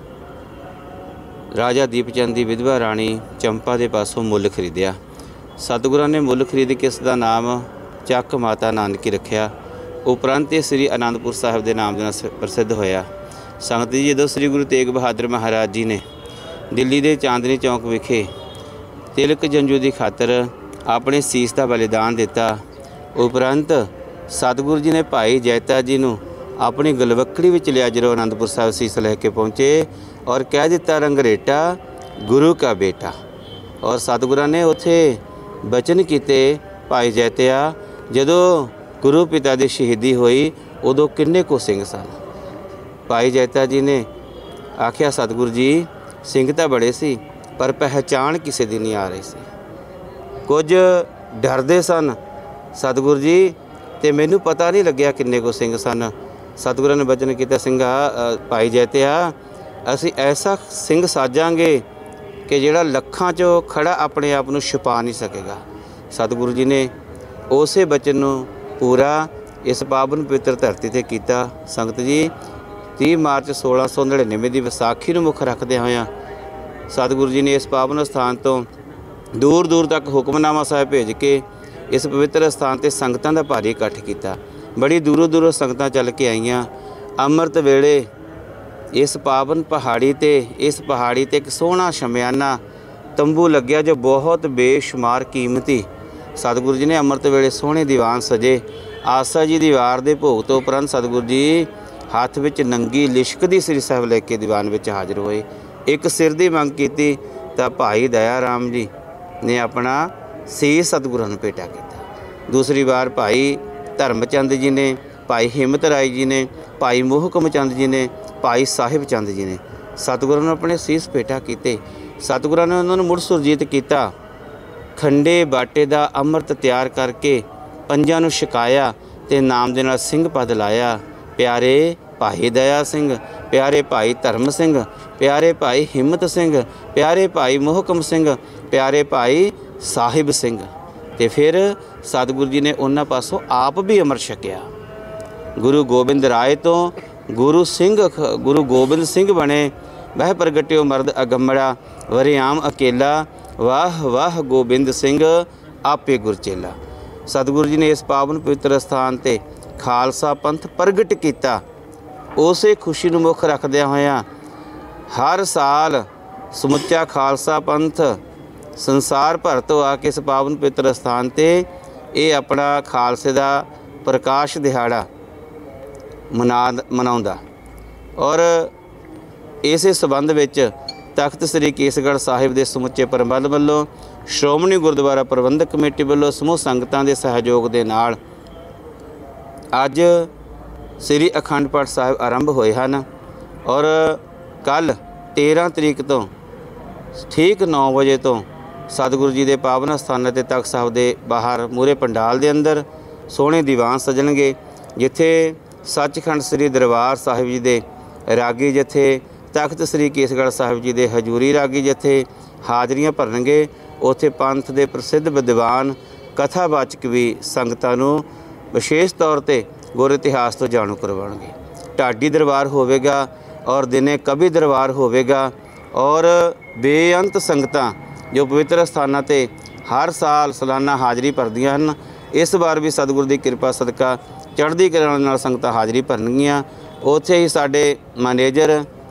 H: ਰਾਜਾ ਦੀਪ ਚੰਦ ਦੀ ਵਿਧਵਾ ਰਾਣੀ ਚੰਪਾ ਦੇ ਪਾਸੋਂ ਮੁੱਲ ਖਰੀਦਿਆ। ਸਤਿਗੁਰਾਂ ਨੇ ਮੁੱਲ ਖਰੀਦ ਕੇ ਇਸ ਦਾ ਨਾਮ ਚੱਕ ਮਾਤਾ ਨਾਨਕੀ ਰੱਖਿਆ। ਉਪਰੰਤ ਇਹ ਸ੍ਰੀ ਅਨੰਦਪੁਰ ਸਾਹਿਬ ਦੇ ਨਾਮ ਦੇ ਨਾਲ ਪ੍ਰਸਿੱਧ ਹੋਇਆ। ਸੰਗਤ ਜੀ, ਜਦੋਂ ਸ੍ਰੀ ਗੁਰੂ ਤੇਗ ਬਹਾਦਰ ਮਹਾਰਾਜ ਜੀ ਨੇ ਦਿੱਲੀ ਦੇ ਚਾਂਦਨੀ ਚੌਂਕ ਵਿਖੇ ਤਿਲਕ ਜੰਜੂ ਦੀ ਖਾਤਰ ਆਪਣੇ ਸੀਸ ਦਾ ਬਲੀਦਾਨ ਦਿੱਤਾ, ਉਪਰੰਤ ਸਤਿਗੁਰੂ ਜੀ ਨੇ ਭਾਈ ਜੈਤਾ ਜੀ ਨੂੰ ਆਪਣੀ ਗਲਵੱਕੜੀ ਵਿੱਚ ਲਿਆ। ਜਦੋਂ ਅਨੰਦਪੁਰ ਸਾਹਿਬ ਸੀਸ ਲੈ ਕੇ ਪਹੁੰਚੇ ਔਰ ਕਹਿ ਦਿੱਤਾ ਰੰਗਰੇਟਾ ਗੁਰੂ ਕਾ ਬੇਟਾ। ਔਰ ਸਤਿਗੁਰਾਂ ਨੇ ਉੱਥੇ ਬਚਨ ਕੀਤੇ, ਭਾਈ ਜੈਤਿਆ ਜਦੋਂ ਗੁਰੂ ਪਿਤਾ ਦੀ ਸ਼ਹੀਦੀ ਹੋਈ ਉਦੋਂ ਕਿੰਨੇ ਕੁ ਸਿੰਘ ਸਨ। ਭਾਈ ਜੈਤਾ ਜੀ ਨੇ ਆਖਿਆ ਸਤਿਗੁਰੂ ਜੀ ਸਿੰਘ ਤਾਂ ਬੜੇ ਸੀ ਪਰ ਪਹਿਚਾਣ ਕਿਸੇ ਦੀ ਨਹੀਂ ਆ ਰਹੀ ਸੀ, ਕੁਝ ਡਰਦੇ ਸਨ ਸਤਿਗੁਰੂ ਜੀ, ਅਤੇ ਮੈਨੂੰ ਪਤਾ ਨਹੀਂ ਲੱਗਿਆ ਕਿੰਨੇ ਕੁ ਸਿੰਘ ਸਨ। ਸਤਿਗੁਰਾਂ ਨੇ ਬਚਨ ਕੀਤਾ, ਸਿੰਘਾ ਭਾਈ ਜੈਤਿਆ ਅਸੀਂ ਐਸਾ ਸਿੰਘ ਸਾਜਾਂਗੇ ਕਿ ਜਿਹੜਾ ਲੱਖਾਂ 'ਚੋਂ ਖੜਾ ਆਪਣੇ ਆਪ ਨੂੰ ਛੁਪਾ ਨਹੀਂ ਸਕੇਗਾ। ਸਤਿਗੁਰੂ ਜੀ ਨੇ ਉਸੇ ਬਚਨ ਨੂੰ ਪੂਰਾ ਇਸ ਪਾਵਨ ਪਵਿੱਤਰ ਧਰਤੀ 'ਤੇ ਕੀਤਾ। ਸੰਗਤ ਜੀ, 30 ਮਾਰਚ 1699 ਦੀ ਵਿਸਾਖੀ ਨੂੰ ਮੁੱਖ ਰੱਖਦਿਆਂ ਹੋਇਆਂ ਸਤਿਗੁਰੂ ਜੀ ਨੇ ਇਸ ਪਾਵਨ ਸਥਾਨ ਤੋਂ ਦੂਰ ਦੂਰ ਤੱਕ ਹੁਕਮਨਾਮਾ ਸਾਹਿਬ ਭੇਜ ਕੇ ਇਸ ਪਵਿੱਤਰ ਸਥਾਨ 'ਤੇ ਸੰਗਤਾਂ ਦਾ ਭਾਰੀ ਇਕੱਠ ਕੀਤਾ। ਬੜੀ ਦੂਰੋਂ ਦੂਰੋਂ ਸੰਗਤਾਂ ਚੱਲ ਕੇ ਆਈਆਂ। ਅੰਮ੍ਰਿਤ ਵੇਲੇ ਇਸ ਪਾਵਨ ਪਹਾੜੀ 'ਤੇ ਇੱਕ ਸੋਹਣਾ ਸ਼ਮਿਆਨਾ ਤੰਬੂ ਲੱਗਿਆ ਜੋ ਬਹੁਤ ਬੇਸ਼ੁਮਾਰ ਕੀਮਤੀ। ਸਤਿਗੁਰੂ ਜੀ ਨੇ ਅੰਮ੍ਰਿਤ ਵੇਲੇ ਸੋਹਣੇ ਦੀਵਾਨ ਸਜੇ। ਆਸਾ ਜੀ ਦੀ ਵਾਰ ਦੇ ਭੋਗ ਤੋਂ ਉਪਰੰਤ ਸਤਿਗੁਰੂ ਜੀ ਹੱਥ ਵਿੱਚ ਨੰਗੀ ਲਿਸ਼ਕਦੀ ਸ੍ਰੀ ਸਾਹਿਬ ਲੈ ਕੇ ਦੀਵਾਨ ਵਿੱਚ ਹਾਜ਼ਰ ਹੋਏ। ਇੱਕ ਸਿਰ ਦੀ ਮੰਗ ਕੀਤੀ ਤਾਂ ਭਾਈ ਦਇਆ ਰਾਮ ਜੀ ਨੇ ਆਪਣਾ ਸੀਸ ਸਤਿਗੁਰਾਂ ਨੂੰ ਭੇਟਾ ਕੀਤਾ। ਦੂਸਰੀ ਵਾਰ ਭਾਈ ਧਰਮ ਚੰਦ ਜੀ ਨੇ, ਭਾਈ ਹਿੰਮਤ ਰਾਏ ਜੀ ਨੇ, ਭਾਈ ਮੋਹਕਮ ਚੰਦ ਜੀ ਨੇ, ਭਾਈ ਸਾਹਿਬ ਚੰਦ ਜੀ ਨੇ ਸਤਿਗੁਰਾਂ ਨੂੰ ਆਪਣੇ ਸੀਸ ਭੇਟਾ ਕੀਤੇ। ਸਤਿਗੁਰਾਂ ਨੇ ਉਹਨਾਂ ਨੂੰ ਮੁੜ ਸੁਰਜੀਤ ਕੀਤਾ। ਖੰਡੇ ਬਾਟੇ ਦਾ ਅੰਮ੍ਰਿਤ ਤਿਆਰ ਕਰਕੇ ਪੰਜਾਂ ਨੂੰ ਛਕਾਇਆ ਅਤੇ ਨਾਮ ਦੇ ਨਾਲ ਸਿੰਘ ਪਦ ਲਾਇਆ। ਪਿਆਰੇ ਭਾਈ ਦਇਆ ਸਿੰਘ, ਪਿਆਰੇ ਭਾਈ ਧਰਮ ਸਿੰਘ, ਪਿਆਰੇ ਭਾਈ ਹਿੰਮਤ ਸਿੰਘ, ਪਿਆਰੇ ਭਾਈ ਮੋਹਕਮ ਸਿੰਘ, ਪਿਆਰੇ ਭਾਈ ਸਾਹਿਬ ਸਿੰਘ। ਅਤੇ ਫਿਰ ਸਤਿਗੁਰੂ ਜੀ ਨੇ ਉਹਨਾਂ ਪਾਸੋਂ ਆਪ ਵੀ ਅੰਮ੍ਰਿਤ ਛਕਿਆ। ਗੁਰੂ ਗੋਬਿੰਦ ਰਾਏ ਤੋਂ ਗੁਰੂ ਗੋਬਿੰਦ ਸਿੰਘ ਬਣੇ। ਵਹਿ ਪ੍ਰਗਟਿਓ ਮਰਦ ਅਗੰਮੜਾ, ਵਰਿਆਮ ਅਕੇਲਾ, ਵਾਹ ਵਾਹ ਗੋਬਿੰਦ ਸਿੰਘ ਆਪੇ ਗੁਰਚੇਲਾ। ਸਤਿਗੁਰੂ ਜੀ ਨੇ ਇਸ ਪਾਵਨ ਪਵਿੱਤਰ ਸਥਾਨ 'ਤੇ ਖਾਲਸਾ ਪੰਥ ਪ੍ਰਗਟ ਕੀਤਾ। ਉਸੇ ਖੁਸ਼ੀ ਨੂੰ ਮੁੱਖ ਰੱਖਦਿਆਂ ਹੋਇਆਂ ਹਰ ਸਾਲ ਸਮੁੱਚਾ ਖਾਲਸਾ ਪੰਥ ਸੰਸਾਰ ਭਰ ਤੋਂ ਆ ਕੇ ਇਸ ਪਾਵਨ ਪਵਿੱਤਰ ਸਥਾਨ 'ਤੇ ਇਹ ਆਪਣਾ ਖਾਲਸੇ ਦਾ ਪ੍ਰਕਾਸ਼ ਦਿਹਾੜਾ ਮਨਾਉਂਦਾ। ਔਰ ਇਸੇ ਸੰਬੰਧ ਵਿੱਚ ਤਖਤ ਸ੍ਰੀ ਕੇਸਗੜ੍ਹ ਸਾਹਿਬ ਦੇ ਸਮੁੱਚੇ ਪ੍ਰਬੰਧ ਵੱਲੋਂ, ਸ਼੍ਰੋਮਣੀ ਗੁਰਦੁਆਰਾ ਪ੍ਰਬੰਧਕ ਕਮੇਟੀ ਵੱਲੋਂ ਸਮੂਹ ਸੰਗਤਾਂ ਦੇ ਸਹਿਯੋਗ ਦੇ ਨਾਲ ਅੱਜ ਸ੍ਰੀ ਅਖੰਡ ਪਾਠ ਸਾਹਿਬ ਆਰੰਭ ਹੋਏ ਹਨ। ਔਰ ਕੱਲ੍ਹ 13 ਤਰੀਕ ਤੋਂ ਠੀਕ 9 ਵਜੇ ਤੋਂ ਸਤਿਗੁਰੂ ਜੀ ਦੇ ਪਾਵਨ ਸਥਾਨਾਂ 'ਤੇ ਤਖਤ ਸਾਹਿਬ ਦੇ ਬਾਹਰ ਮੂਹਰੇ ਪੰਡਾਲ ਦੇ ਅੰਦਰ ਸੋਹਣੇ ਦੀਵਾਨ ਸਜਣਗੇ, ਜਿੱਥੇ ਸੱਚਖੰਡ ਸ੍ਰੀ ਦਰਬਾਰ ਸਾਹਿਬ ਜੀ ਦੇ ਰਾਗੀ ਜਥੇ, ਤਖਤ ਸ੍ਰੀ ਕੇਸਗੜ੍ਹ ਸਾਹਿਬ ਜੀ ਦੇ ਹਜੂਰੀ ਰਾਗੀ ਜਥੇ ਹਾਜ਼ਰੀਆਂ ਭਰਨਗੇ। ਉੱਥੇ ਪੰਥ ਦੇ ਪ੍ਰਸਿੱਧ ਵਿਦਵਾਨ ਕਥਾਵਾਚਕ ਵੀ ਸੰਗਤਾਂ ਨੂੰ ਵਿਸ਼ੇਸ਼ ਤੌਰ 'ਤੇ ਗੁਰ ਇਤਿਹਾਸ ਤੋਂ ਜਾਣੂ ਕਰਵਾਉਣਗੇ। ਢਾਡੀ ਦਰਬਾਰ ਹੋਵੇਗਾ ਔਰ ਦਿਨੇ ਕਵੀ ਦਰਬਾਰ ਹੋਵੇਗਾ। ਔਰ ਬੇਅੰਤ ਸੰਗਤਾਂ ਜੋ ਪਵਿੱਤਰ ਸਥਾਨਾਂ 'ਤੇ ਹਰ ਸਾਲ ਸਾਲਾਨਾ ਹਾਜ਼ਰੀ ਭਰਦੀਆਂ ਹਨ, ਇਸ ਵਾਰ ਵੀ ਸਤਿਗੁਰੂ ਦੀ ਕਿਰਪਾ ਸਦਕਾ ਚੜ੍ਹਦੀ ਕਲਾ ਨਾਲ ਸੰਗਤਾਂ ਹਾਜ਼ਰੀ ਭਰਨਗੀਆਂ। ਉੱਥੇ ਹੀ ਸਾਡੇ ਮੈਨੇਜਰ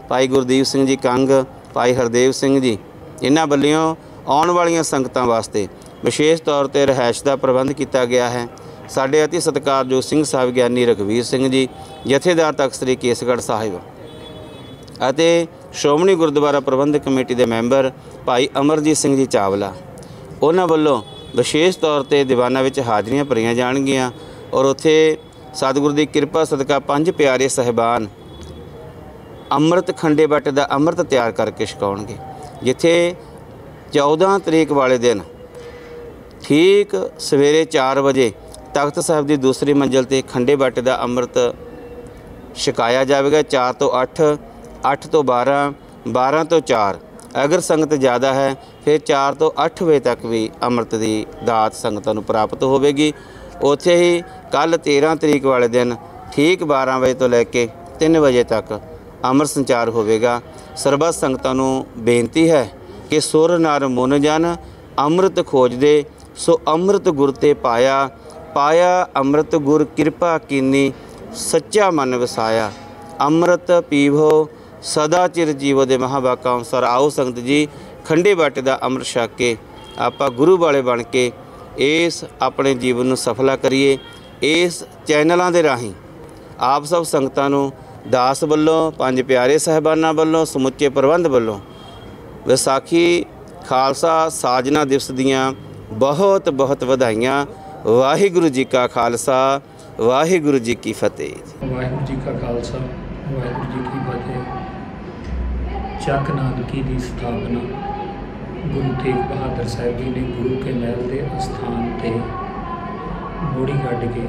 H: ਭਾਈ ਗੁਰਦੀਪ ਸਿੰਘ ਜੀ ਕੰਗ, ਭਾਈ ਹਰਦੇਵ ਸਿੰਘ ਜੀ, ਇਹਨਾਂ ਵੱਲੋਂ ਆਉਣ ਵਾਲੀਆਂ ਸੰਗਤਾਂ ਵਾਸਤੇ ਵਿਸ਼ੇਸ਼ ਤੌਰ ਤੇ ਰਿਹਾਇਸ਼ ਦਾ ਪ੍ਰਬੰਧ ਕੀਤਾ ਗਿਆ ਹੈ। ਸਾਡੇ ਅਤੀ ਸਤਿਕਾਰਯੋਗ ਸਿੰਘ ਸਾਹਿਬ ਗਿਆਨੀ ਰਘਵੀਰ ਸਿੰਘ ਜੀ, ਜਥੇਦਾਰ ਤਖਤ ਸ੍ਰੀ ਕੇਸਗੜ੍ਹ ਸਾਹਿਬ ਅਤੇ ਸ਼੍ਰੋਮਣੀ ਗੁਰਦੁਆਰਾ ਪ੍ਰਬੰਧਕ ਕਮੇਟੀ ਦੇ ਮੈਂਬਰ ਭਾਈ ਅਮਰਜੀਤ ਸਿੰਘ ਜੀ ਚਾਵਲਾ, ਉਹਨਾਂ ਵੱਲੋਂ ਵਿਸ਼ੇਸ਼ ਤੌਰ ਤੇ ਦੀਵਾਨਾਂ ਵਿੱਚ ਹਾਜ਼ਰੀਆਂ ਭਰੀਆਂ ਜਾਣਗੀਆਂ ਔਰ ਉੱਥੇ ਸਤਿਗੁਰੂ ਦੀ ਕਿਰਪਾ ਸਦਕਾ 5 ਪਿਆਰੇ ਸਾਹਿਬਾਨ ਅੰਮ੍ਰਿਤ ਖੰਡੇ ਬਾਟੇ ਦਾ ਅੰਮ੍ਰਿਤ ਤਿਆਰ ਕਰਕੇ ਛਕਾਉਣਗੇ, ਜਿੱਥੇ 14 ਤਰੀਕ ਵਾਲੇ ਦਿਨ ਠੀਕ ਸਵੇਰੇ 4 ਵਜੇ ਤਖਤ ਸਾਹਿਬ ਦੀ ਦੂਸਰੀ ਮੰਜ਼ਿਲ ਤੇ ਖੰਡੇ ਬਾਟੇ ਦਾ ਅੰਮ੍ਰਿਤ ਛਕਾਇਆ ਜਾਵੇਗਾ। 4 ਤੋਂ 8, 8 ਤੋਂ 12, 12 ਤੋਂ 4। ਅਗਰ ਸੰਗਤ ਜ਼ਿਆਦਾ ਹੈ ਫਿਰ 4 ਤੋਂ 8 ਵਜੇ ਤੱਕ ਵੀ ਅੰਮ੍ਰਿਤ ਦੀ ਦਾਤ ਸੰਗਤਾਂ ਨੂੰ ਪ੍ਰਾਪਤ ਹੋਵੇਗੀ। ਉੱਥੇ ਹੀ ਕੱਲ੍ਹ 13 ਤਰੀਕ ਵਾਲੇ ਦਿਨ ਠੀਕ 12 ਵਜੇ ਤੋਂ ਲੈ ਕੇ 3 ਵਜੇ ਤੱਕ ਅੰਮ੍ਰਿਤ ਸੰਚਾਰ ਹੋਵੇਗਾ। ਸਰਬੱਤ ਸੰਗਤਾਂ ਨੂੰ ਬੇਨਤੀ ਹੈ ਕਿ ਸੁਰ ਨਰ ਮੁਨ ਜਨ ਅੰਮ੍ਰਿਤ ਖੋਜਦੇ, ਸੋ ਅੰਮ੍ਰਿਤ ਗੁਰ ਤੇ ਪਾਇਆ, ਪਾਇਆ ਅੰਮ੍ਰਿਤ ਗੁਰ ਕਿਰਪਾ ਕੀਨੀ, ਸੱਚਾ ਮਨ ਵਸਾਇਆ। ਅੰਮ੍ਰਿਤ ਪੀਵੋ ਸਦਾ ਚਿਰ ਜੀਵੋ ਦੇ ਮਹਾਵਾਕਾਂ ਅਨੁਸਾਰ ਆਓ ਸੰਗਤ ਜੀ ਖੰਡੇ ਬਾਟੇ ਦਾ ਅੰਮ੍ਰਿਤ ਛਕ ਕੇ ਆਪਾਂ ਗੁਰੂ ਵਾਲੇ ਬਣ ਕੇ ਇਸ ਆਪਣੇ ਜੀਵਨ ਨੂੰ ਸਫਲਾ ਕਰੀਏ। ਇਸ ਚੈਨਲਾਂ ਦੇ ਰਾਹੀਂ ਆਪ ਸਭ ਸੰਗਤਾਂ ਨੂੰ ਦਾਸ ਵੱਲੋਂ, 5 ਪਿਆਰੇ ਸਾਹਿਬਾਨਾਂ ਵੱਲੋਂ, ਸਮੁੱਚੇ ਪ੍ਰਬੰਧ ਵੱਲੋਂ ਵਿਸਾਖੀ ਖਾਲਸਾ ਸਾਜਨਾ ਦਿਵਸ ਦੀਆਂ ਬਹੁਤ ਬਹੁਤ ਵਧਾਈਆਂ। ਵਾਹਿਗੁਰੂ ਜੀ ਕਾ ਖਾਲਸਾ, ਵਾਹਿਗੁਰੂ ਜੀ ਕੀ ਫਤਿਹ।
D: ਵਾਹਿਗੁਰੂ ਜੀ ਕਾ ਖਾਲਸਾ, ਵਾਹਿਗੁਰੂ ਜੀ ਕੀ ਫਤਿਹ। ਚੱਕ ਨਾਨਕੀ ਦੀ ਸਥਾਪਨਾ ਗੁਰੂ ਤੇਗ ਬਹਾਦਰ ਸਾਹਿਬ ਜੀ ਨੇ ਗੁਰੂ ਕੇ ਮਹਿਲ ਦੇ ਅਸਥਾਨ ਤੇ ਬੋੜੀ ਕੱਢ ਕੇ